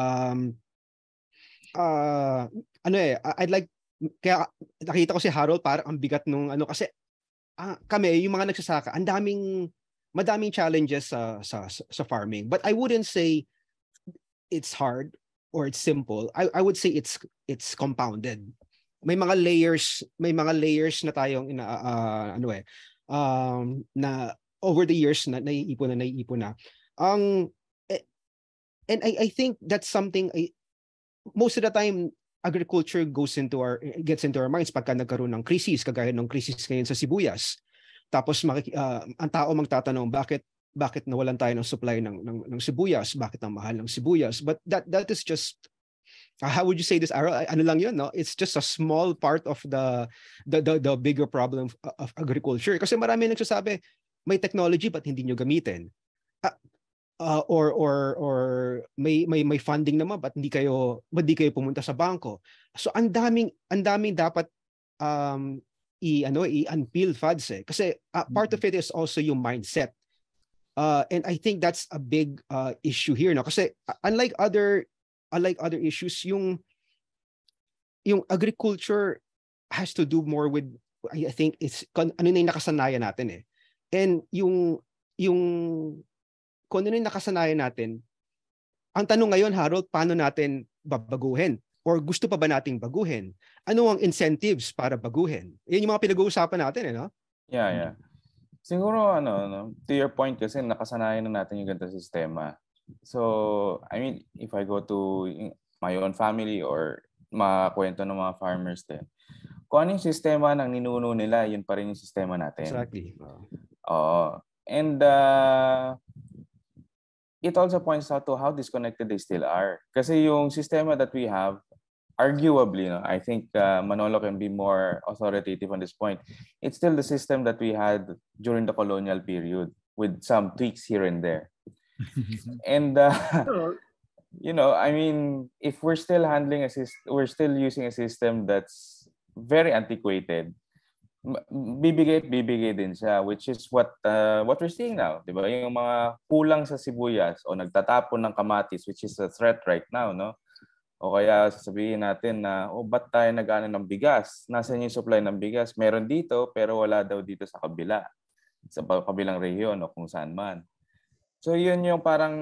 I'd like, kaya nakita ko si Harold parang ang bigat nung kasi kami yung mga nagsasaka, madaming challenges sa farming, but I wouldn't say it's hard or it's simple. I would say it's compounded. May mga layers na tayong na over the years na naiipon na. And I think that's something most of the time agriculture gets into our minds pagka nagkaroon ng krisis, kagaya ng krisis ngayon sa sibuyas. Tapos ang tao magtatanong, bakit nawalan tayo ng supply ng sibuyas? Bakit ang mahal ng sibuyas? But that is just, how would you say this, Aaron? Ano lang yun, no? It's just a small part of the bigger problem of agriculture. Kasi marami nagsasabi, may technology but hindi nyo gamitin. Or may funding naman but hindi kayo pumunta sa bangko. So ang daming dapat i-unpeel, Fads, kasi part of it is also yung mindset. And I think that's a big issue here, no? Kasi unlike other issues, yung agriculture has to do more with, I think it's ano na yung nakasanayan natin . And yung kung ano yung nakasanayan natin, ang tanong ngayon, Harold, paano natin babaguhin? Or gusto pa ba nating baguhin? Ano ang incentives para baguhin? Yan yung mga pinag-uusapan natin, no? Yeah. Siguro, to your point, kasi nakasanayan na natin yung ganitong sistema. So, I mean, if I go to my own family or makwento ng mga farmers din, kung ano yung sistema ng ninuno nila, yun pa rin yung sistema natin. Exactly. And it also points out to how disconnected they still are. Kasi yung sistema that we have, arguably, I think Manolo can be more authoritative on this point. It's still the system that we had during the colonial period with some tweaks here and there. And I mean, if we're still handling we're still using a system that's very antiquated, bibigay din siya, which is what we're seeing now, di ba? Yung mga kulang sa sibuyas o nagtatapon ng kamatis, which is a threat right now, no? O kaya sasabihin natin na, ba't tayo nag-ano ng bigas? Nasaan yung supply ng bigas? Meron dito, pero wala daw dito sa kabila. Sa kabilang rehiyon o kung saan man. So yun yung parang,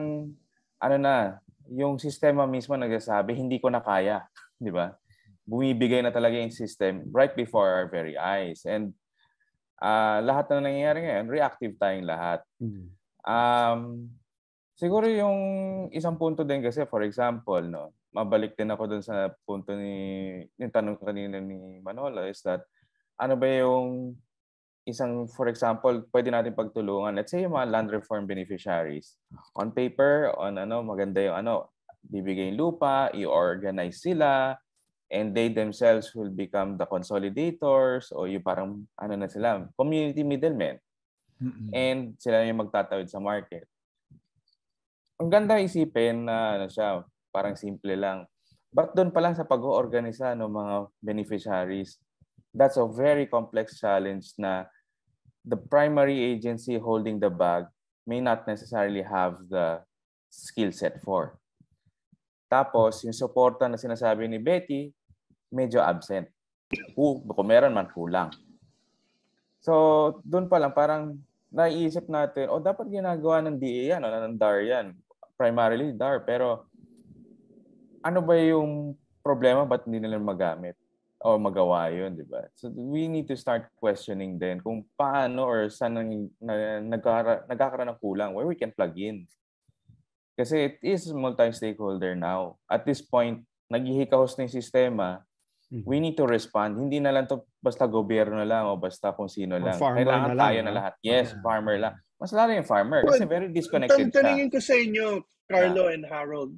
yung sistema mismo nagsasabi, hindi ko na kaya. Di ba? Bumibigay na talaga yung system right before our very eyes. And lahat na nangyayari ngayon, reactive tayong lahat. Siguro yung isang punto din kasi, for example, no, mabalik din ako dun sa punto yung tanong kanina ni Manolo is that, ano ba yung isang, for example, pwede natin pagtulungan, let's say yung mga land reform beneficiaries. On paper, maganda yung bibigay yung lupa, i-organize sila, and they themselves will become the consolidators o yung parang na sila, community middlemen. And sila yung magtatawid sa market. Ang ganda isipin na siya, parang simple lang. But doon pa lang sa pag-oorganisa ng mga beneficiaries, that's a very complex challenge na the primary agency holding the bag may not necessarily have the skill set for. Tapos, yung suporta na sinasabi ni Betty, medyo absent. Kung meron man, kulang. So, doon pa lang, parang naiisip natin, dapat ginagawa ng DA yan, ng DAR yan. Primarily DAR. Pero, ano ba yung problema? Ba't hindi nila magamit? O magawa yun, di ba? So, we need to start questioning din kung paano or saan nagkakaroon ng kulang, where we can plug in. Kasi it is multi-stakeholder now. At this point, naghihikahos na yung sistema, we need to respond. Hindi na lang to basta gobyerno lang o basta kung sino lang. Kailangan na tayo na lahat. Yes, farmer lang. Mas lalo yung farmer kasi very disconnected siya. Tanungin ko sa inyo, Carlo and Harold.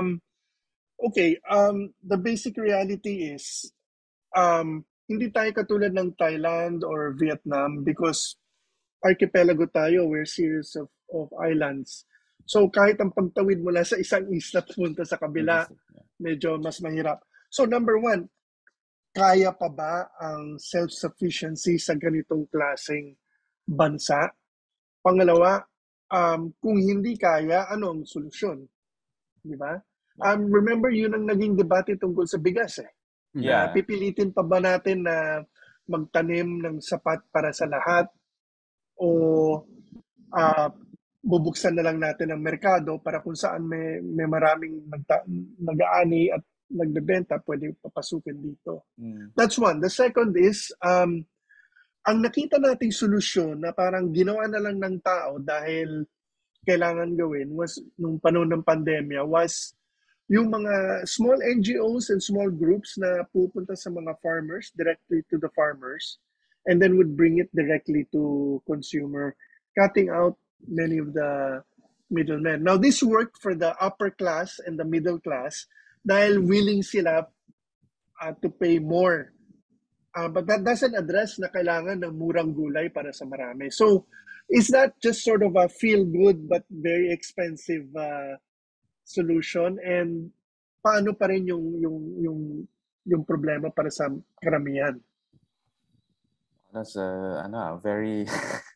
The basic reality is hindi tayo katulad ng Thailand or Vietnam because archipelago tayo. We're series of islands. So kahit ang pagtawid mula sa isang isla punta sa kabila, medyo mas mahirap. So number one, kaya pa ba ang self-sufficiency sa ganitong klaseng bansa? Pangalawa, kung hindi kaya, ano ang solusyon? Di ba? Remember, yun ang naging debate tungkol sa bigas eh. Yeah. Pipilitin pa ba natin na magtanim ng sapat para sa lahat o bubuksan na lang natin ang merkado para kung saan may maraming nag-aani at nagbebenta, pwede papasukin dito. That's one. The second is, ang nakita nating solusyon na parang ginawa na lang ng tao dahil kailangan gawin was nung panahon ng pandemya was yung mga small NGOs and small groups na pupunta sa mga farmers, directly to the farmers, and then would bring it directly to consumer, cutting out many of the middlemen. Now, this worked for the upper class and the middle class dahil willing sila to pay more. But that doesn't address na kailangan ng murang gulay para sa marami. So, is that just sort of a feel-good but very expensive solution? And paano pa rin yung problema para sa karamihan? That's very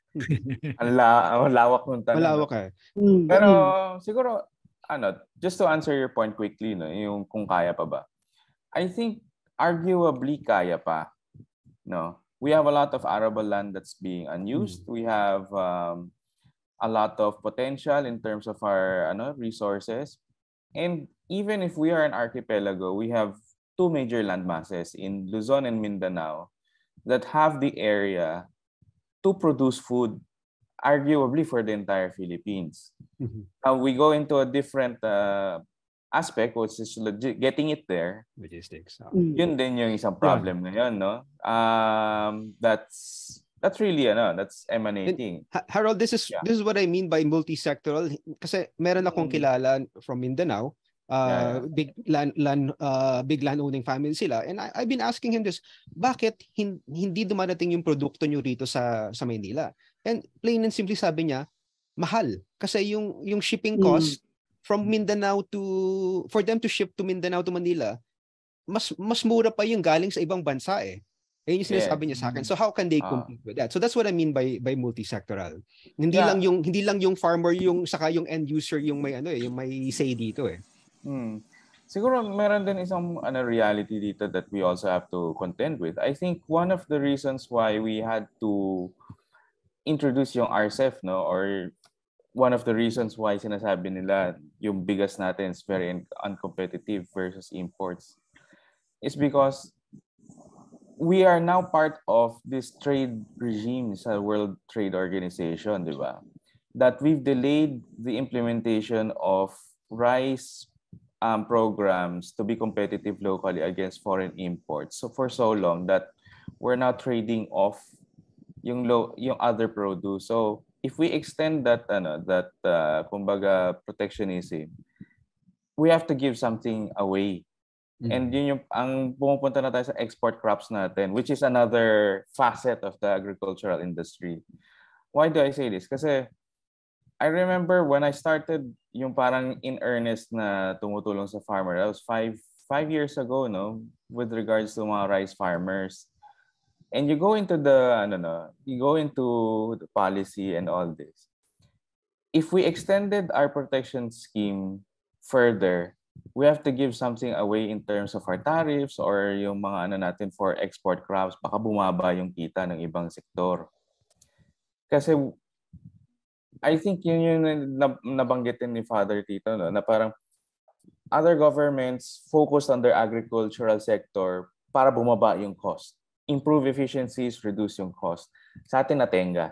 lawak ng tanong. Malawak eh. Pero siguro just to answer your point quickly, no, yung kung kaya pa ba. I think arguably kaya pa. No. We have a lot of arable land that's being unused. We have a lot of potential in terms of our resources. And even if we are an archipelago, we have two major land masses in Luzon and Mindanao that have the area to produce food, arguably for the entire Philippines. Now we go into a different aspect, which is getting it there. Logistics. Yun din yung isang problem ngayon, no? That's really that's emanating. And, Harold, this is what I mean by multi-sectoral. Kasi meron akong kilala from Mindanao. Big land-owning family sila, and I've been asking him this, bakit hindi dumarating yung produkto nyo rito sa Maynila? And plain and simply sabi niya, mahal. Kasi yung shipping cost from Mindanao for them to ship to Mindanao to Manila, mas mura pa yung galing sa ibang bansa eh. Ayun yung sinasabi niya sa akin. So how can they compete with that? So that's what I mean by multi-sectoral. Hindi lang yung farmer saka yung end user yung may yung may say dito eh. Siguro meron din isang reality dito that we also have to contend with. I think one of the reasons why we had to introduce yung RCEP, no, or one of the reasons why sinasabi nila yung bigas natin is very uncompetitive versus imports is because we are now part of this trade regime sa World Trade Organization, di ba? That we've delayed the implementation of rice programs to be competitive locally against foreign imports. So for so long that we're now trading off yung other produce. So if we extend that kumbaga protectionism, we have to give something away. And yun yung ang pumupunta na tayo sa export crops natin, which is another facet of the agricultural industry. Why do I say this? Kasi I remember when I started yung parang in earnest na tumutulong sa farmer. That was five years ago, no, with regards to mga rice farmers. And you go into the policy and all this. If we extended our protection scheme further, we have to give something away in terms of our tariffs or yung mga natin for export crops, baka bumaba yung kita ng ibang sektor. Kasi I think yun yung nabanggitin ni Father Tito, no, na parang other governments focused on their agricultural sector para bumaba yung cost. Improve efficiencies, reduce yung cost. Sa atin natenga.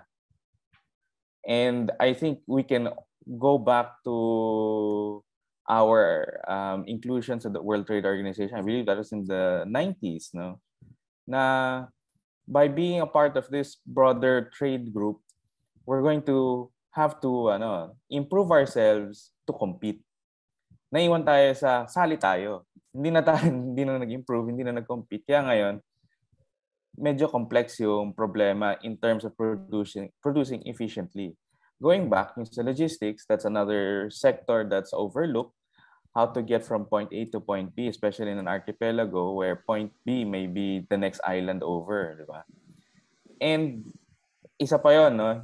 And I think we can go back to our inclusions at the World Trade Organization. I believe that was in the 90s, no? Na by being a part of this broader trade group, we're going to have to improve ourselves to compete. Naiwan tayo sa sali tayo. Hindi na nag-improve, hindi na nag-compete. Kaya ngayon, medyo complex yung problema in terms of producing efficiently. Going back sa logistics, that's another sector that's overlooked. How to get from point A to point B, especially in an archipelago where point B may be the next island over, di ba? And isa pa yun, no?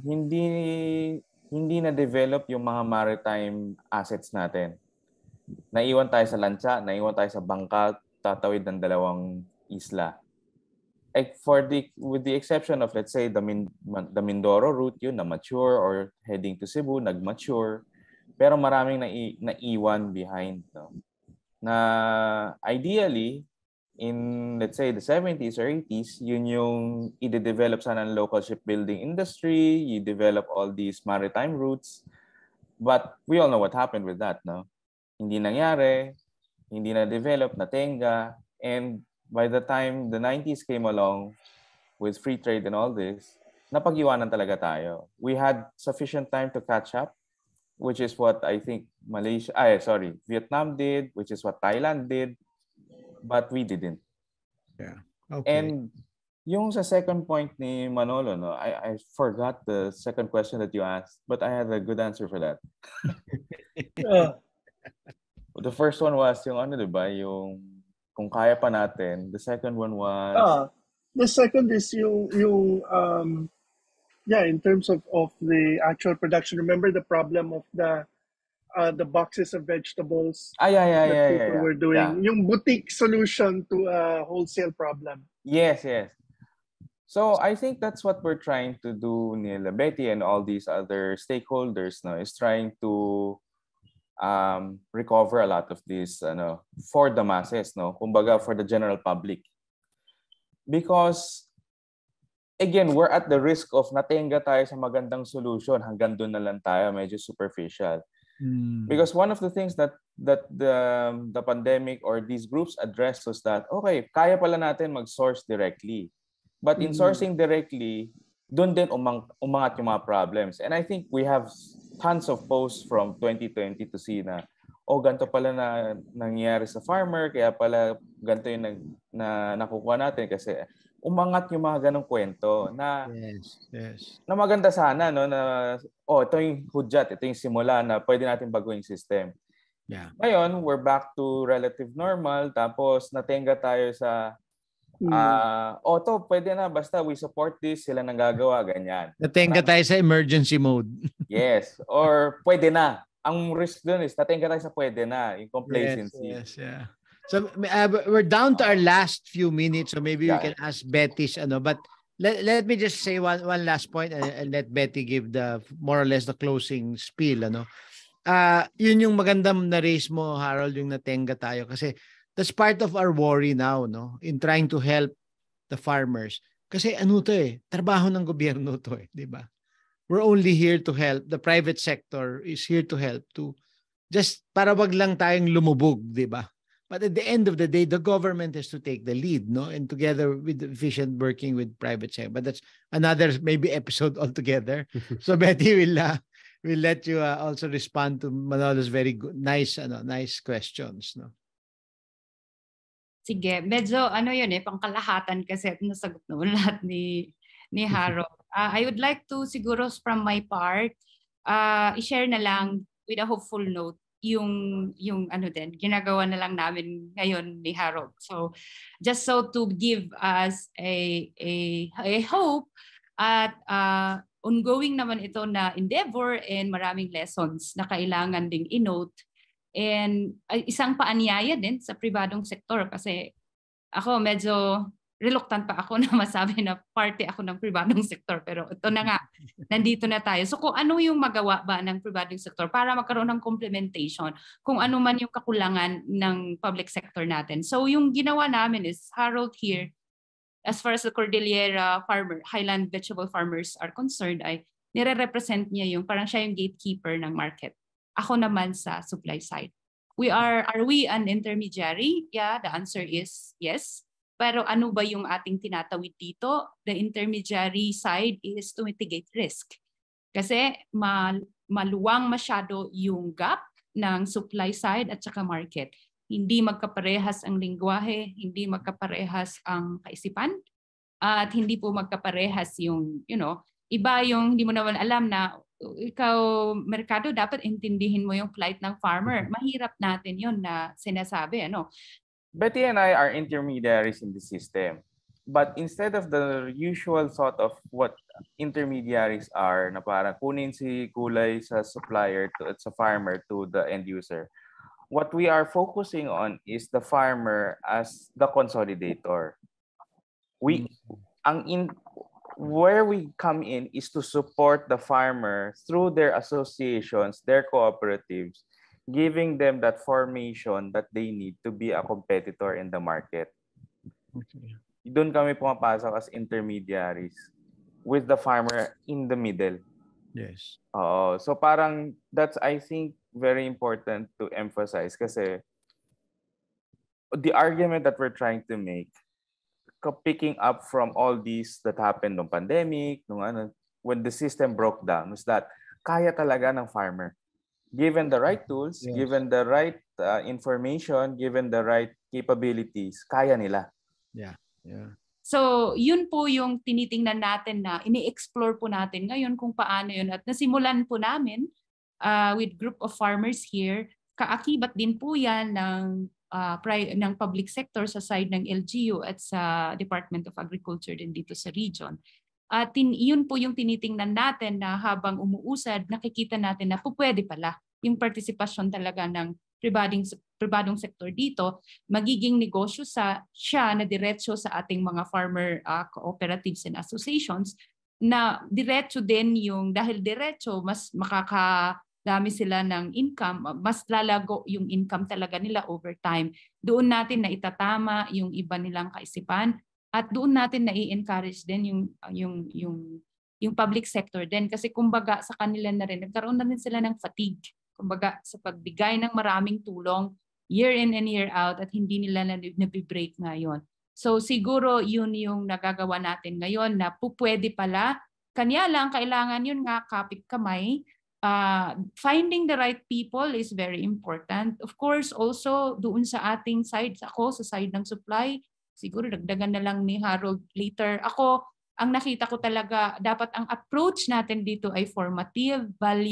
Hindi na-develop yung mga maritime assets natin. Naiwan tayo sa lancha, naiwan tayo sa bangka, tatawid ng dalawang isla. Like with the exception of, let's say, the Mindoro route, yun na mature, or heading to Cebu, nag-mature. Pero maraming naiwan behind. No? Na ideally, in, let's say, the 70s or 80s, yun yung i-develop sana ng local shipbuilding industry, you develop all these maritime routes. But we all know what happened with that, no? Hindi nangyari, hindi na-develop, natenga, and by the time the 90s came along with free trade and all this, napag-iwanan talaga tayo. We had sufficient time to catch up, which is what I think Vietnam did, which is what Thailand did, but we didn't. Yeah. Okay. And yung sa second point ni Manolo, no, I forgot the second question that you asked, but I had a good answer for that. The first one was yung diba, yung kung kaya pa natin. The second one was the second is yung in terms of the actual production. Remember the problem of the boxes of vegetables that people were doing. Yeah. Yung boutique solution to a wholesale problem. Yes. So I think that's what we're trying to do, Nila, Betty, and all these other stakeholders, no, is trying to recover a lot of this for the masses, no, kumbaga for the general public. Because again, we're at the risk of natenga tayo sa magandang solution, hanggang doon na lang tayo, medyo superficial. Because one of the things that the pandemic or these groups addressed was that, okay, kaya pala natin mag-source directly. But in sourcing directly, doon din umangat yung mga problems. And I think we have tons of posts from 2020 to see na, ganito pala na nangyayari sa farmer, kaya pala ganito yung nakukuha natin kasi umangat yung mga ganong kwento na na maganda sana, no, na ito yung hudyat, ito yung simula na pwede natin baguhin yung system. Ngayon, we're back to relative normal, tapos natenga tayo sa to pwede na, basta we support this, sila nang gagawa, ganyan. Natenga tayo sa emergency mode. Yes, or pwede na. Ang risk dun is natenga tayo sa pwede na, yung complacency. Yes. So we're down to our last few minutes, so maybe we can ask Betty's but let me just say one last point and let Betty give the more or less the closing spiel. Yun yung magandang na-raise mo, Harold, yung natenga tayo kasi that's part of our worry now, no, in trying to help the farmers. Kasi trabaho ng gobyerno to, di ba? We're only here to help. The private sector is here to help to just para wag lang tayong lumubog, di ba? But at the end of the day, the government has to take the lead, no? And together with the efficient working with private sector. But that's another maybe episode altogether. So Betty will let you also respond to Manolo's very good, nice questions, no? Sige, medyo pangkalahatan kasi nasagot naman lahat ni Harold. I would like to siguro from my part, i-share na lang with a hopeful note yung ginagawa na lang namin ngayon ni Harold. So just so to give us a hope at ongoing naman ito na endeavor and maraming lessons na kailangan ding i-note. And isang paanyaya din sa pribadong sektor kasi ako medyo reluctant pa ako na masabi na parte ako ng pribadong sektor. Pero ito na nga, nandito na tayo. So kung ano yung magawa ba ng pribadong sektor para magkaroon ng complementation, kung ano man yung kakulangan ng public sector natin. So yung ginawa namin is, Harold here, as far as the Cordillera highland vegetable farmers are concerned, ay nire-represent niya parang siya yung gatekeeper ng market. Ako naman sa supply side. Are we an intermediary? Yeah, the answer is yes. Pero ano ba yung ating tinatawid dito? The intermediary side is to mitigate risk. Kasi maluwang masyado yung gap ng supply side at saka market. Hindi magkaparehas ang lingwahe, hindi magkaparehas ang kaisipan, at hindi po magkaparehas yung, iba yung hindi mo naman alam na ikaw, merkado, dapat intindihin mo yung plight ng farmer. Mahirap natin yun na sinasabi, Betty and I are intermediaries in the system. But instead of the usual thought of what intermediaries are, na parang kunin si Gulay sa supplier to sa farmer to the end user, what we are focusing on is the farmer as the consolidator. Where we come in is to support the farmer through their associations, their cooperatives, giving them that formation that they need to be a competitor in the market. Okay. Doon kami pumapasok as intermediaries with the farmer in the middle. Yes. So parang that's, I think, very important to emphasize kasi the argument that we're trying to make, picking up from all these that happened nung pandemic, when the system broke down, was that kaya talaga ng farmer. Given the right tools, given the right information, given the right capabilities, kaya nila. Yeah. So, yun po yung tinitingnan natin na ini-explore po natin ngayon kung paano yun. At nasimulan po namin with group of farmers here. Kaakibat din po yan ng public sector sa side ng LGU at sa Department of Agriculture din dito sa region. At yun po yung tinitingnan natin na habang umuusad, nakikita natin na pwede pala yung partisipasyon talaga ng pribadong sektor dito, magiging negosyo siya na diretso sa ating mga farmer cooperatives and associations na diretso din dahil diretso, mas makakadami sila ng income, mas lalago yung income talaga nila over time. Doon natin na itatama yung iba nilang kaisipan. At doon natin na i-encourage din yung public sector din kasi kumbaga sa kanila na rin nagkaroon na rin sila ng fatigue kumbaga sa pagbigay ng maraming tulong year in and year out at hindi nila nabibreak ngayon. So siguro yun yung nagagawa natin ngayon na pwede pala. Kanya lang, kailangan yun nga kapit kamay. Finding the right people is very important. Of course, also doon sa ating side, ako sa side ng supply, siguro dagdagan na lang ni Harold later. Ako, ang nakita ko talaga, dapat ang approach natin dito ay formative,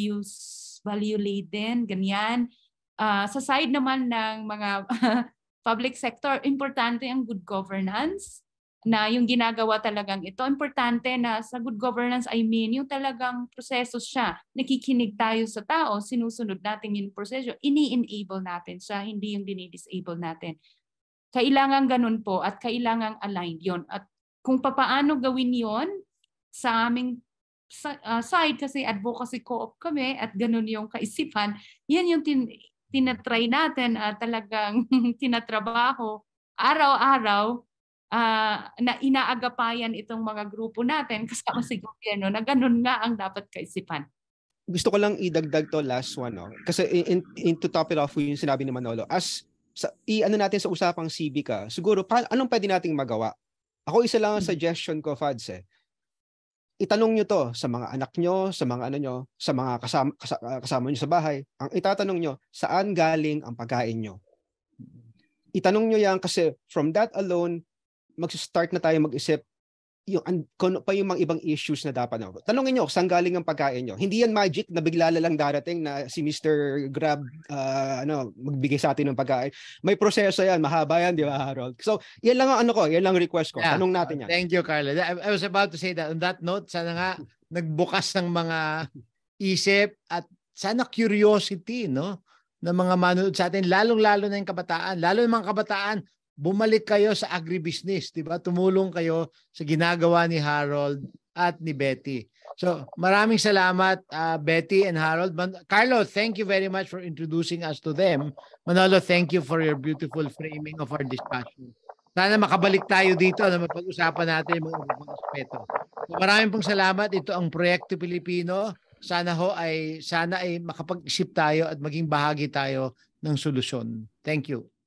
value-laden, ganyan. Sa side naman ng mga public sector, importante ang good governance, na yung ginagawa talagang ito. Importante na sa good governance, I mean, yung talagang proseso siya. Nakikinig tayo sa tao, sinusunod natin yung proseso, ini-enable natin siya, hindi yung dinidisable natin. Kailangan ganun po at kailangan aligned yon. At kung papaano gawin yon sa aming side, kasi advocacy co-op kami at ganun yung kaisipan, yan yung tinatry natin at talagang tinatrabaho araw-araw na inaagapayan itong mga grupo natin kasama si gobyerno na ganun nga ang dapat kaisipan. Gusto ko lang idagdag to last one, no? Kasi to top it off yung sinabi ni Manolo, ano natin sa usapang sibika, siguro anong pwede nating magawa? Ako isa lang ang suggestion ko, Fads, itanong nyo to sa mga anak nyo, sa mga sa mga kasama nyo sa bahay. Ang itatanong nyo, saan galing ang pagkain nyo? Itanong nyo yan kasi from that alone, mag-start na tayo mag-isip kung pa yung mga ibang issues na dapat. Tanongin nyo, saan galing ang pagkain nyo? Hindi yan magic na bigla lang darating na si Mr. Grab magbigay sa atin ng pagkain. May proseso yan, mahaba yan, di ba, Harold? So, yan lang ang yan lang request ko. Tanong natin yan. Thank you, Carlo. I was about to say that. On that note, sana nga nagbukas ng mga isip at sana curiosity, no? Ng mga manood sa atin, lalong-lalo na yung kabataan. Lalo yung mga kabataan, bumalik kayo sa agribusiness, di ba? Tumulong kayo sa ginagawa ni Harold at ni Betty. So, maraming salamat, Betty and Harold. Carlo, thank you very much for introducing us to them. Manolo, thank you for your beautiful framing of our discussion. Sana makabalik tayo dito na mapag-usapan natin yung mga ibang aspeto. So, maraming pong salamat. Ito ang Proyekto Pilipino. Sana ay makapag-isip tayo at maging bahagi tayo ng solusyon. Thank you.